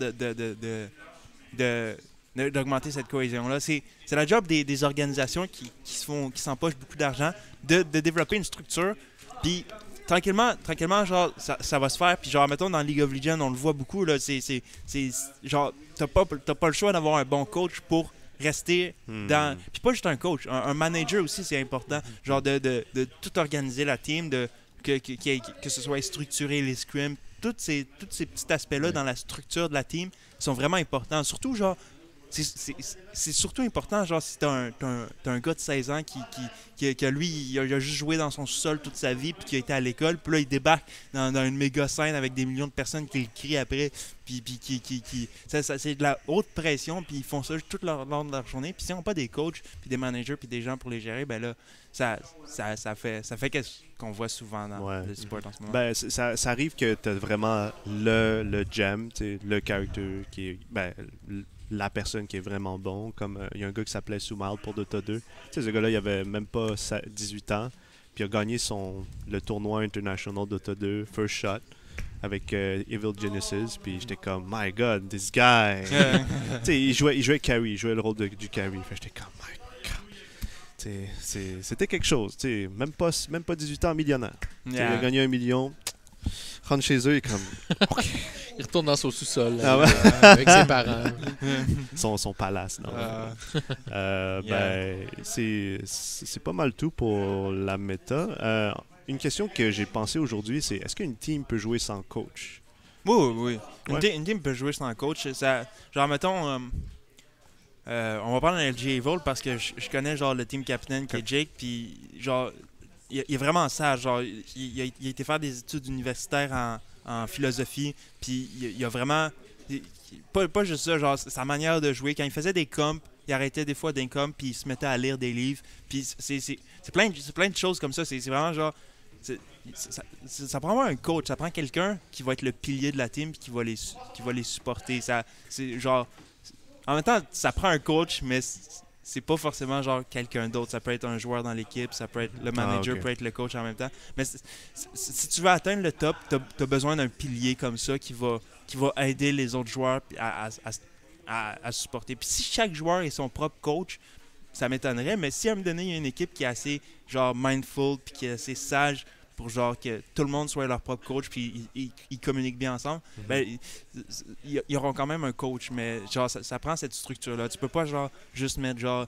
d'augmenter cette cohésion-là. C'est la job des organisations qui s'empochent beaucoup d'argent de développer une structure. Puis tranquillement, genre, ça va se faire. Puis genre, mettons, dans League of Legends, on le voit beaucoup, là, genre, t'as pas le choix d'avoir un bon coach pour rester dans... Puis pas juste un coach, un manager aussi, c'est important. Genre, de tout organiser la team, que ce soit structuré, les scrims, tous ces petits aspects-là dans la structure de la team sont vraiment importants. Surtout, genre, c'est surtout important, genre, si t'as un gars de 16 ans qui lui, il a juste joué dans son sous-sol toute sa vie, puis qui a été à l'école, puis là, il débarque dans une méga scène avec des millions de personnes qui le crient après, puis c'est de la haute pression, puis ils font ça toute lors de leur journée, puis s'ils n'ont pas des coachs, puis des managers, puis des gens pour les gérer, ben là, ça fait qu'on voit souvent dans le sport en ce moment. Ben, ça arrive que t'as vraiment le gem, le character qui est... la personne qui est vraiment bon, comme il y a un gars qui s'appelait Sumal pour Dota 2. Tu sais, ce gars-là, il avait même pas 18 ans, puis il a gagné le tournoi international Dota 2, First Shot, avec Evil Genesis, puis j'étais comme, my God, this guy! Tu sais, il jouait carry, il jouait le rôle du carry, fait j'étais comme, my God! C'était quelque chose, tu sais, même pas 18 ans, millionnaire. Il a gagné 1 million, rentre chez eux, il est comme, OK. Il retourne dans son sous-sol avec ses parents. son palace. Non? C'est pas mal tout pour la méta. Une question que j'ai pensée aujourd'hui, c'est est-ce qu'une team peut jouer sans coach? Oui. Une team peut jouer sans coach. Ça, genre, mettons, on va prendre un LG Evil parce que je connais genre le team captain qui est Jake, puis genre, il est vraiment sage. Genre, il a été faire des études universitaires en philosophie, puis il y a vraiment pas juste ça, genre sa manière de jouer, quand il faisait des comps, il arrêtait des fois d'un comp puis il se mettait à lire des livres, puis c'est plein de choses comme ça, c'est vraiment genre ça prend vraiment un coach, ça prend quelqu'un qui va être le pilier de la team puis qui va les supporter, ça c'est genre en même temps ça prend un coach, mais c'est pas forcément genre quelqu'un d'autre. Ça peut être un joueur dans l'équipe, ça peut être le manager, peut être le coach en même temps. Mais si tu veux atteindre le top, t'as besoin d'un pilier comme ça qui va aider les autres joueurs à supporter. Puis si chaque joueur est son propre coach, ça m'étonnerait. Mais si à un moment donné, il y a une équipe qui est assez genre mindful puis qui est assez sage pour genre que tout le monde soit leur propre coach puis ils communiquent bien ensemble, ben ils auront quand même un coach, mais genre ça prend cette structure là. Tu peux pas genre juste mettre genre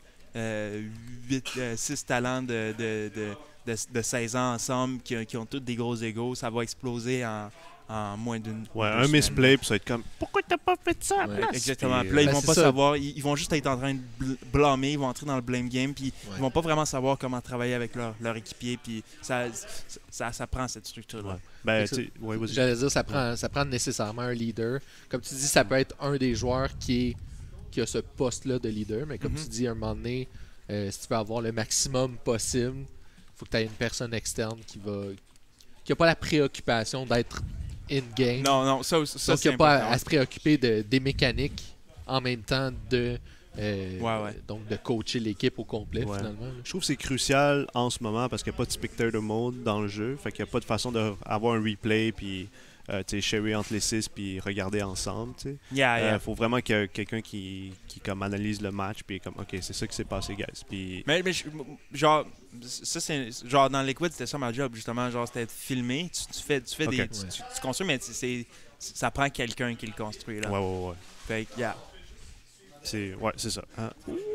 6 talents de 16 ans ensemble qui ont tous des gros égos, ça va exploser en moins d'une... Ouais, un misplay, puis ça va être comme « Pourquoi t'as pas fait ça? » Exactement. Puis là, ils vont pas savoir, ils vont juste être en train de blâmer, ils vont entrer dans le blame game, puis ils vont pas vraiment savoir comment travailler avec leur équipier, puis ça prend cette structure-là. Ben, j'allais dire, ça prend nécessairement un leader. Comme tu dis, ça peut être un des joueurs qui a ce poste-là de leader, mais comme tu dis, à un moment donné, si tu veux avoir le maximum possible, il faut que tu aies une personne externe qui n'a pas la préoccupation d'être in-game. Non, ça donc, il n'y a pas à se préoccuper des mécaniques en même temps de Donc, de coacher l'équipe au complet, finalement. Là. Je trouve que c'est crucial en ce moment parce qu'il n'y a pas de spectator mode dans le jeu. Fait qu'il n'y a pas de façon d'avoir un replay puis share entre les 6 puis regarder ensemble. Faut vraiment qu'il y ait quelqu'un qui comme analyse le match puis comme OK, c'est ça qui s'est passé, guys. Puis... Mais genre, ça c'est genre dans Liquid, c'était ça ma job justement, genre c'était filmer, tu fais tu construis, mais ça prend quelqu'un qui le construit là. Ouais. Fait que c'est ça. Hein?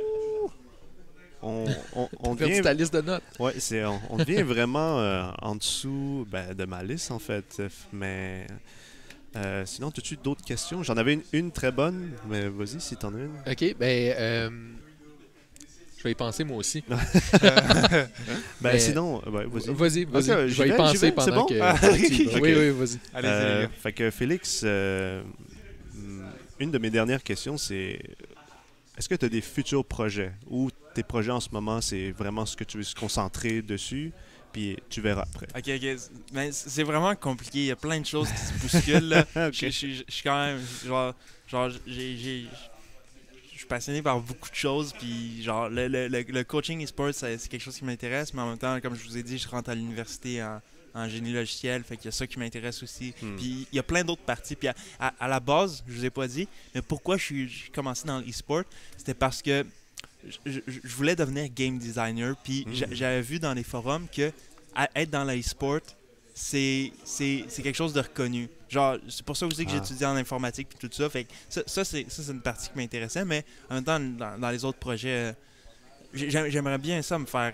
On devient ta liste de notes. Ouais, on devient vraiment en dessous de ma liste en fait. Mais sinon, as-tu d'autres questions? J'en avais une très bonne, mais vas-y si t'en as une. Ok, je vais y penser moi aussi. Sinon, vas-y. Vas-y. Okay, je vais y penser pendant que. Oui, vas-y. Allez-y. Fait que Félix, une de mes dernières questions, c'est est-ce que tu as des futurs projets ou tes projets en ce moment, c'est vraiment ce que tu veux se concentrer dessus, puis tu verras après. OK. Mais c'est vraiment compliqué. Il y a plein de choses qui se bousculent. Là. Je suis quand même... je suis passionné par beaucoup de choses, puis genre le coaching e-sport, c'est quelque chose qui m'intéresse, mais en même temps, comme je vous ai dit, je rentre à l'université en génie logiciel, fait qu'il y a ça qui m'intéresse aussi. Puis il y a plein d'autres parties. Puis à la base, je vous ai pas dit, mais pourquoi je suis commencé dans l'e-sport, c'était parce que je voulais devenir game designer, puis j'avais vu dans les forums que être dans l'e-sport, c'est quelque chose de reconnu. Genre, c'est pour ça aussi que j'ai étudié en informatique puis tout ça. Fait que ça c'est une partie qui m'intéressait, mais en même temps, dans les autres projets, j'aimerais bien ça me faire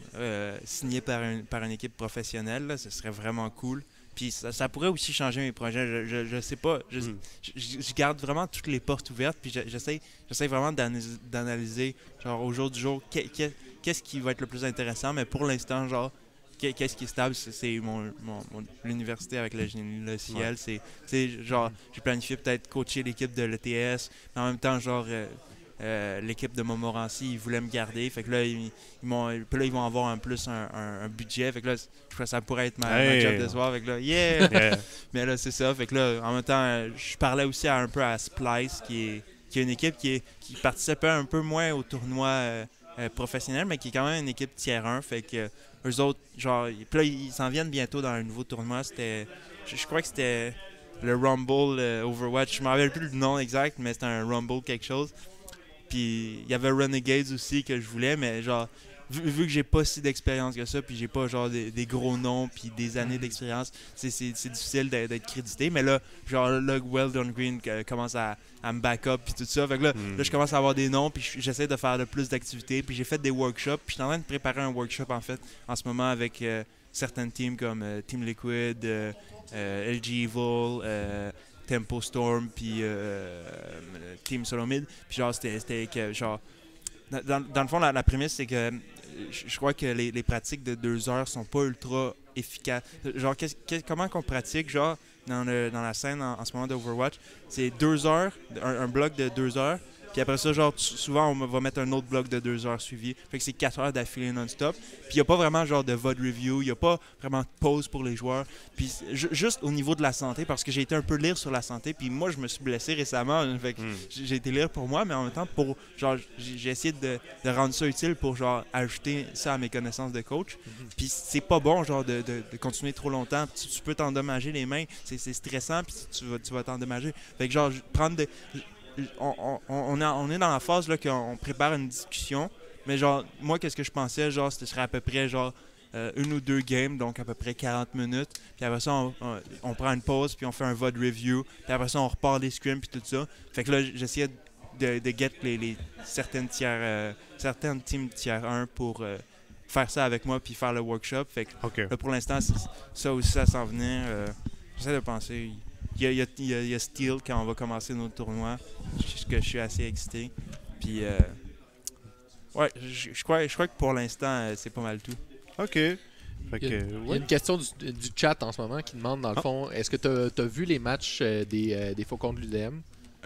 signer par une équipe professionnelle. Là. Ce serait vraiment cool. Puis ça pourrait aussi changer mes projets. Je sais pas. Je garde vraiment toutes les portes ouvertes. Puis j'essaie vraiment d'analyser, genre, au jour du jour, qu'est-ce qui va être le plus intéressant. Mais pour l'instant, genre, qu'est-ce qui est stable, c'est l'université avec le génie logiciel. C'est genre, j'ai planifié peut-être coacher l'équipe de l'ETS, mais en même temps, genre, l'équipe de Montmorency, ils voulaient me garder. Fait que là, ils vont avoir un budget. Fait que là, ça pourrait être ma job de soir. Fait que là, yeah! Mais là, c'est ça. Fait que là, en même temps, je parlais aussi un peu à Splice, qui est une équipe qui participait un peu moins au tournoi professionnel, mais qui est quand même une équipe tier 1. Fait que eux autres, genre, puis là, ils s'en viennent bientôt dans un nouveau tournoi. Je crois que c'était le Rumble Overwatch. Je me rappelle plus le nom exact, mais c'était un Rumble quelque chose. Puis il y avait Renegades aussi que je voulais, mais genre, vu que j'ai pas si d'expérience que ça, puis j'ai pas genre des gros noms, puis des années d'expérience, c'est difficile d'être crédité. Mais là, genre, là, Weldon Green commence à me back up, puis tout ça. Fait que là, je commence à avoir des noms, puis j'essaie de faire le plus d'activités. Puis j'ai fait des workshops, puis je suis en train de préparer un workshop, en fait, en ce moment avec certaines teams comme Team Liquid, LG Evil, Tempo Storm, puis Team Solomid. Puis genre, c'était que, genre, dans le fond, la prémisse, c'est que je crois que les pratiques de 2 heures sont pas ultra efficaces. Genre, comment qu'on pratique, genre, dans la scène en ce moment d'Overwatch, c'est 2 heures, un bloc de 2 heures. Puis après ça, genre, souvent, on va mettre un autre bloc de 2 heures suivi. Fait que c'est 4 heures d'affilée non-stop. Puis il n'y a pas vraiment genre de VOD review. Il n'y a pas vraiment de pause pour les joueurs. Puis juste au niveau de la santé, parce que j'ai été un peu lire sur la santé. Puis moi, je me suis blessé récemment. Fait que j'ai été lire pour moi, mais en même temps, j'ai essayé de rendre ça utile pour, genre, ajouter ça à mes connaissances de coach. Puis c'est pas bon, genre, de continuer trop longtemps. Tu peux t'endommager les mains. C'est stressant, puis tu vas t'endommager. Fait que, genre, on est dans la phase là qu'on prépare une discussion, mais genre moi qu'est-ce que je pensais, genre ce serait à peu près genre 1 ou 2 games, donc à peu près 40 minutes, puis après ça on prend une pause, puis on fait un VOD review, puis après ça on repart des scrims puis tout ça. Fait que là j'essayais de get certaines teams tier 1 pour faire ça avec moi puis faire le workshop. Fait que là, pour l'instant ça aussi ça s'en venait. J'essaie de penser. Il y a Steel quand on va commencer notre tournoi, que je suis assez excité. Puis, ouais, je crois que pour l'instant, c'est pas mal tout. OK. Il y a une question du chat en ce moment qui demande, dans le fond, est-ce que tu as vu les matchs des Faucons de l'UDM?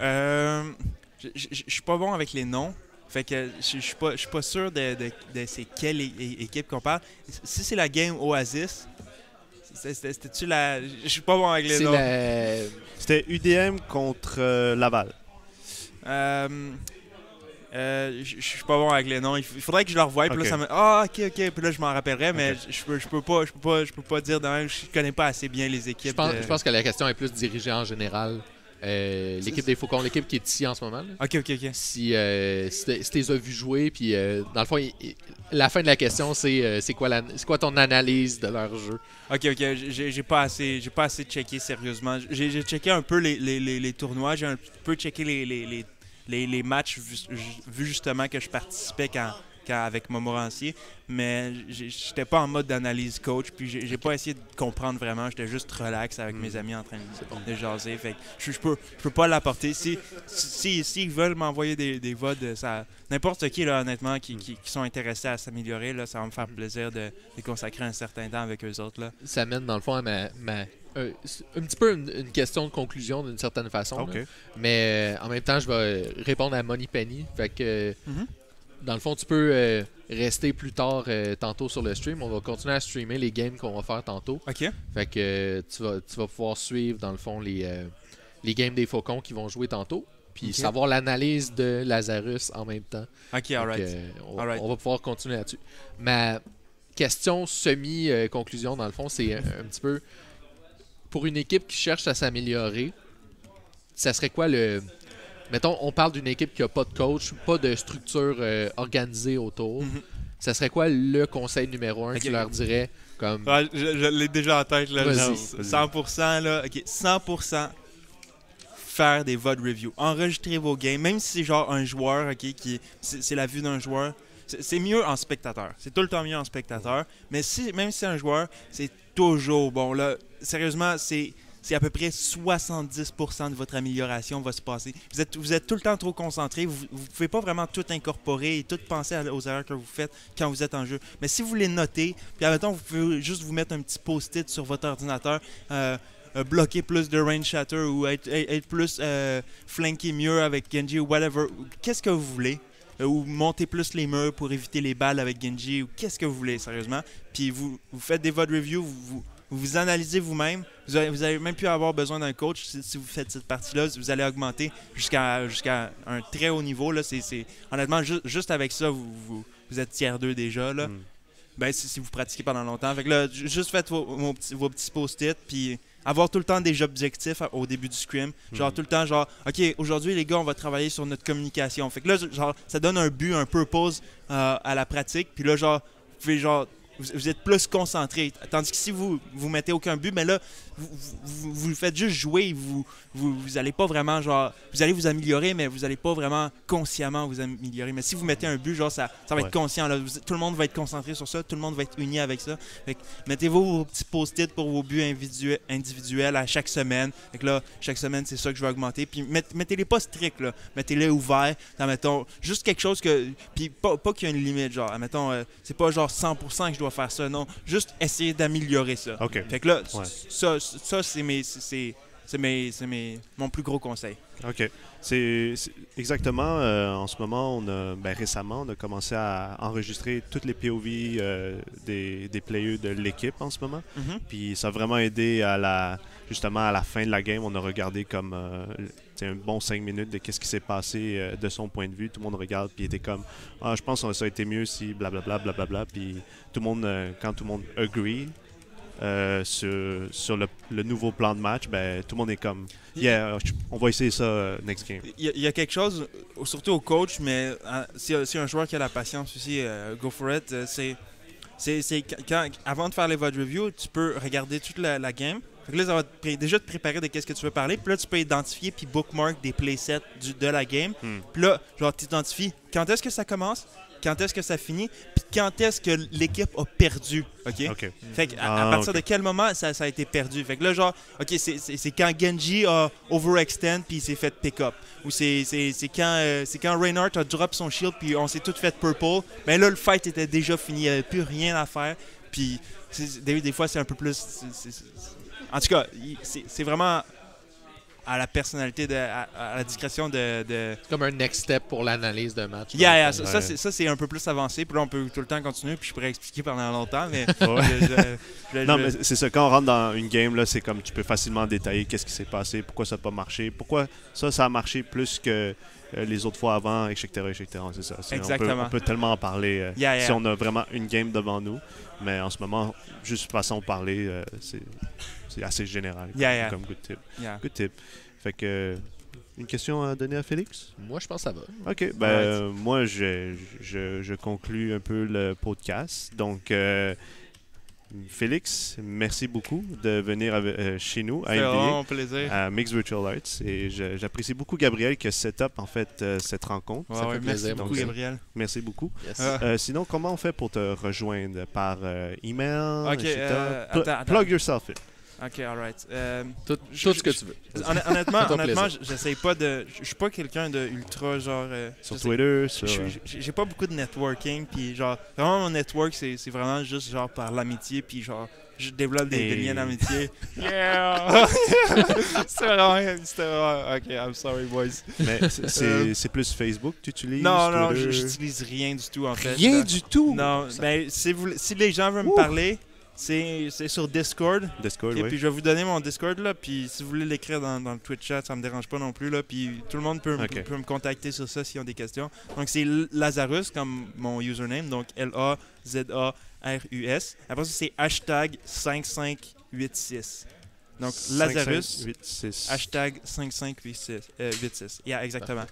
Je suis pas bon avec les noms. Fait que je suis pas sûr de c'est quelle équipe qu'on parle. Si c'est la game Oasis... C'était-tu la... Je suis pas bon avec les noms. C'était UDM contre Laval. Je suis pas bon avec les noms. Il faudrait que je le revoie. Puis là, ça me... Ah, ok. Puis là, je m'en rappellerai, mais je peux pas dire de même. Je connais pas assez bien les équipes. Je pense que la question est plus dirigée en général. L'équipe des Faucons, l'équipe qui est ici en ce moment. Là. Ok. Si tu les as vus jouer, puis dans le fond, la fin de la question, c'est quoi ton analyse de leur jeu? Ok. J'ai pas assez checké sérieusement. J'ai checké un peu les tournois. J'ai un peu checké les matchs vu justement que je participais quand avec Montmorency, mais j'étais pas en mode d'analyse coach, puis j'ai pas essayé de comprendre vraiment, j'étais juste relax avec mes amis en train de jaser, fait que je peux pas l'apporter. Si ils veulent m'envoyer des VOD, ça n'importe qui là, honnêtement qui sont intéressés à s'améliorer, là, ça va me faire plaisir de consacrer un certain temps avec eux autres là. Ça mène dans le fond à un petit peu une question de conclusion d'une certaine façon, là. Mais en même temps je vais répondre à Money Penny, fait que dans le fond, tu peux rester plus tard tantôt sur le stream. On va continuer à streamer les games qu'on va faire tantôt. OK. Fait que tu vas pouvoir suivre, dans le fond, les games des Faucons qui vont jouer tantôt. Puis savoir l'analyse de Lazarus en même temps. OK, alright. On va pouvoir continuer là-dessus. Ma question semi-conclusion, dans le fond, c'est un petit peu... Pour une équipe qui cherche à s'améliorer, ça serait quoi le... Mettons, on parle d'une équipe qui n'a pas de coach, pas de structure organisée autour. Ça serait quoi le conseil numéro 1 que tu leur dirais comme... Ouais, je l'ai déjà en tête. Là, 100%, là, 100% faire des VOD reviews. Enregistrer vos games, même si c'est genre un joueur, c'est la vue d'un joueur. C'est mieux en spectateur. C'est tout le temps mieux en spectateur. Mais même si c'est un joueur, c'est toujours bon. Là, sérieusement, c'est à peu près 70% de votre amélioration va se passer. Vous êtes tout le temps trop concentré. Vous ne pouvez pas vraiment tout incorporer et tout penser aux erreurs que vous faites quand vous êtes en jeu. Mais si vous les notez, puis admettons, vous pouvez juste vous mettre un petit post-it sur votre ordinateur, bloquer plus de range shatter ou être plus flanker mieux avec Genji ou whatever. Qu'est-ce que vous voulez? Ou monter plus les murs pour éviter les balles avec Genji, ou qu'est-ce que vous voulez, sérieusement. Puis vous faites des VOD reviews, vous analysez vous-même. Vous avez même pu avoir besoin d'un coach si vous faites cette partie-là. Vous allez augmenter jusqu'à un très haut niveau. Là. Honnêtement, juste avec ça, vous êtes tier 2 déjà. Là. Ben, si vous pratiquez pendant longtemps. Fait que là, juste faites vos petits post-it, puis avoir tout le temps des objectifs au début du scrim. Genre tout le temps, genre, OK, aujourd'hui, les gars, on va travailler sur notre communication. Fait que là, genre, ça donne un but, un purpose à la pratique. Puis là, genre, vous pouvez, genre, vous êtes plus concentré. Tandis que si vous mettez aucun but, mais là, vous faites juste jouer. Vous allez pas vraiment, genre, vous allez vous améliorer, mais vous n'allez pas vraiment consciemment vous améliorer. Mais si vous mettez un but, genre, ça va être conscient. Là. Tout le monde va être concentré sur ça. Tout le monde va être uni avec ça. Fait que mettez-vous vos petits post-it pour vos buts individuels à chaque semaine. Fait que là, chaque semaine, c'est ça que je vais augmenter. Puis mettez-les pas stricts, là. Mettez-les ouverts. Mettons, juste quelque chose que... Puis pas qu'il y a une limite, genre. Mettons, c'est pas genre 100% que je dois faire ça, non. Juste essayer d'améliorer ça. OK. Fait que là, ça c'est mon plus gros conseil. OK. C'est exactement, en ce moment, récemment, on a commencé à enregistrer toutes les POV des players de l'équipe en ce moment. Puis ça a vraiment aidé justement à la fin de la game. On a regardé comme un bon 5 minutes de qu'est-ce qui s'est passé de son point de vue. Tout le monde regarde, puis était comme « Ah, je pense que ça a été mieux si blablabla, blablabla. » Puis tout le monde, quand tout le monde agree sur le nouveau plan de match, ben, tout le monde est comme « Yeah, on va essayer ça next game. » Il y a quelque chose, surtout au coach, mais si un joueur qui a la patience aussi, go for it, c'est avant de faire les VOD reviews, tu peux regarder toute la game. Fait que là, ça va déjà te préparer de qu'est-ce que tu veux parler. Puis là, tu peux identifier puis bookmark des playsets de la game. Puis là, genre, tu identifies quand est-ce que ça commence, quand est-ce que ça finit, puis quand est-ce que l'équipe a perdu. OK? Fait que à partir de quel moment ça a été perdu. Fait que là, genre, OK, c'est quand Genji a overextend puis il s'est fait pick-up. Ou c'est quand Reinhardt a drop son shield puis on s'est tout fait purple. Mais là, le fight était déjà fini. Il n'y avait plus rien à faire. Puis des fois, c'est un peu plus... En tout cas, c'est vraiment à la personnalité, à la discrétion de... C'est comme un next step pour l'analyse d'un match. Ça, c'est un peu plus avancé. Puis là, on peut tout le temps continuer, puis je pourrais expliquer pendant longtemps, mais... Non, mais c'est ça. Quand on rentre dans une game, là, c'est comme tu peux facilement détailler qu'est-ce qui s'est passé, pourquoi ça n'a pas marché, pourquoi ça a marché plus que les autres fois avant, etc. C'est ça. Exactement. On peut tellement en parler si on a vraiment une game devant nous. Mais en ce moment, juste façon de parler, c'est assez général comme good tip. Good tip. Fait que, une question à donner à Félix? Moi, je pense que ça va. OK. Moi, je conclue un peu le podcast. Donc, Félix, merci beaucoup de venir chez nous à NBA, plaisir. à Mixed Virtual Arts. Et j'apprécie beaucoup, Gabriel, qui a set up en fait, cette rencontre. Ça fait plaisir. Merci beaucoup, Gabriel. Merci beaucoup. Yes. Sinon, comment on fait pour te rejoindre? Par email? OK, attends. Plug yourself in. OK, alright. Tout ce que tu veux. Honnêtement, j'essaye pas de... Je suis pas quelqu'un de ultra, genre... sur Twitter, j'ai pas beaucoup de networking, puis genre... Vraiment, mon network, c'est vraiment juste, genre, par l'amitié, puis genre... Je développe des liens d'amitié. Yeah! C'était vraiment... OK, I'm sorry, boys. Mais c'est plus Facebook que tu utilises? Non, j'utilise rien du tout, en fait. Rien du tout? Non, mais si les gens veulent me parler... C'est sur Discord. Oui. Puis je vais vous donner mon Discord, là. Puis si vous voulez l'écrire dans le Twitch chat, ça me dérange pas non plus, là. Puis tout le monde peut me contacter sur ça s'ils ont des questions. Donc c'est Lazarus comme mon username. Donc Lazarus. Après ça, c'est hashtag 5586. Donc Lazarus. 5586. Hashtag 5586. Yeah, exactement.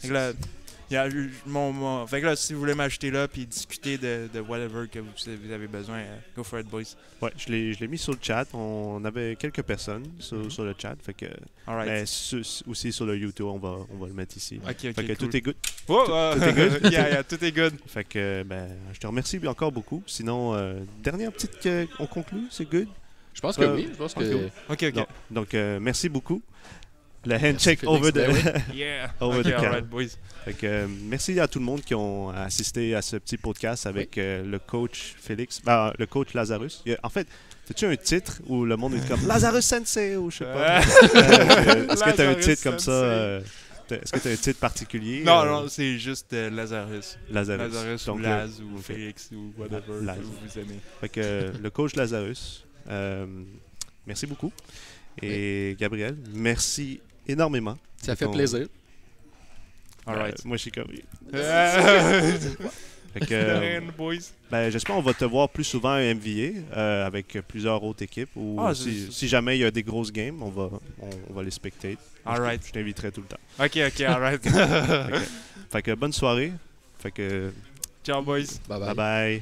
Fait que là, si vous voulez m'ajouter là puis discuter de whatever que vous avez besoin, go for it, boys. Ouais, je l'ai mis sur le chat. On avait quelques personnes sur le chat. Fait que, mais aussi sur le YouTube, on va le mettre ici. Fait que cool. Tout est good. Tout est good. Tout est good. Fait que je te remercie encore beaucoup. Sinon, dernière petite on conclut, c'est good? Je pense que oui. Je pense que... OK. Donc, merci beaucoup. Le handshake over the right, boys. Fait que, merci à tout le monde qui ont assisté à ce petit podcast avec le coach Félix, le coach Lazarus. En fait, as-tu un titre où le monde est comme Lazarus Sensei ou je sais pas? Est-ce que tu as un titre comme ça? Est-ce que tu as un titre particulier? Non, c'est juste Lazarus. Lazarus. Donc, Laz ou Félix ou whatever que vous aimez. Fait que le coach Lazarus, merci beaucoup. Et Gabriel, merci énormément. Ça fait plaisir. Alright. Moi, je suis comme... boys. J'espère qu'on va te voir plus souvent à MVA avec plusieurs autres équipes. Ou si jamais il y a des grosses games, on va les spectate. Alright. Je t'inviterai tout le temps. OK, alright. Fait que bonne soirée. Fait que... Ciao, boys. Bye bye.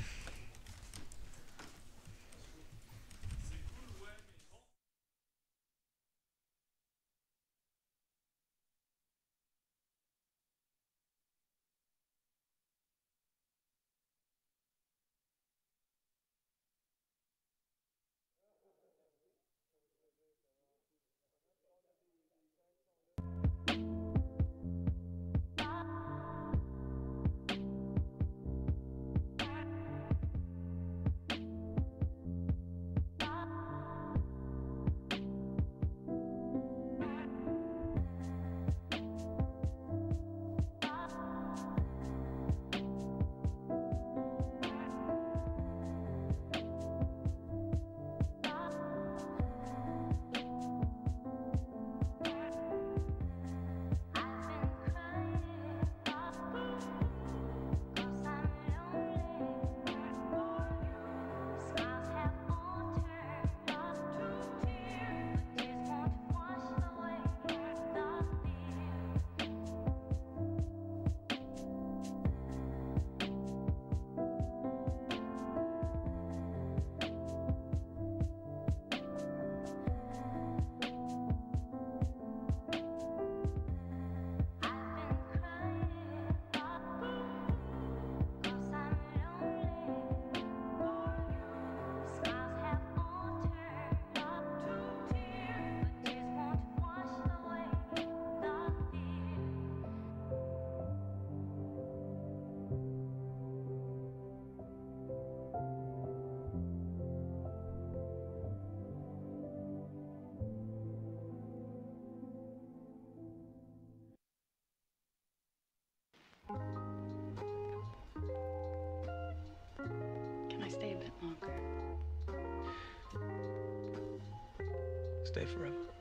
stay forever.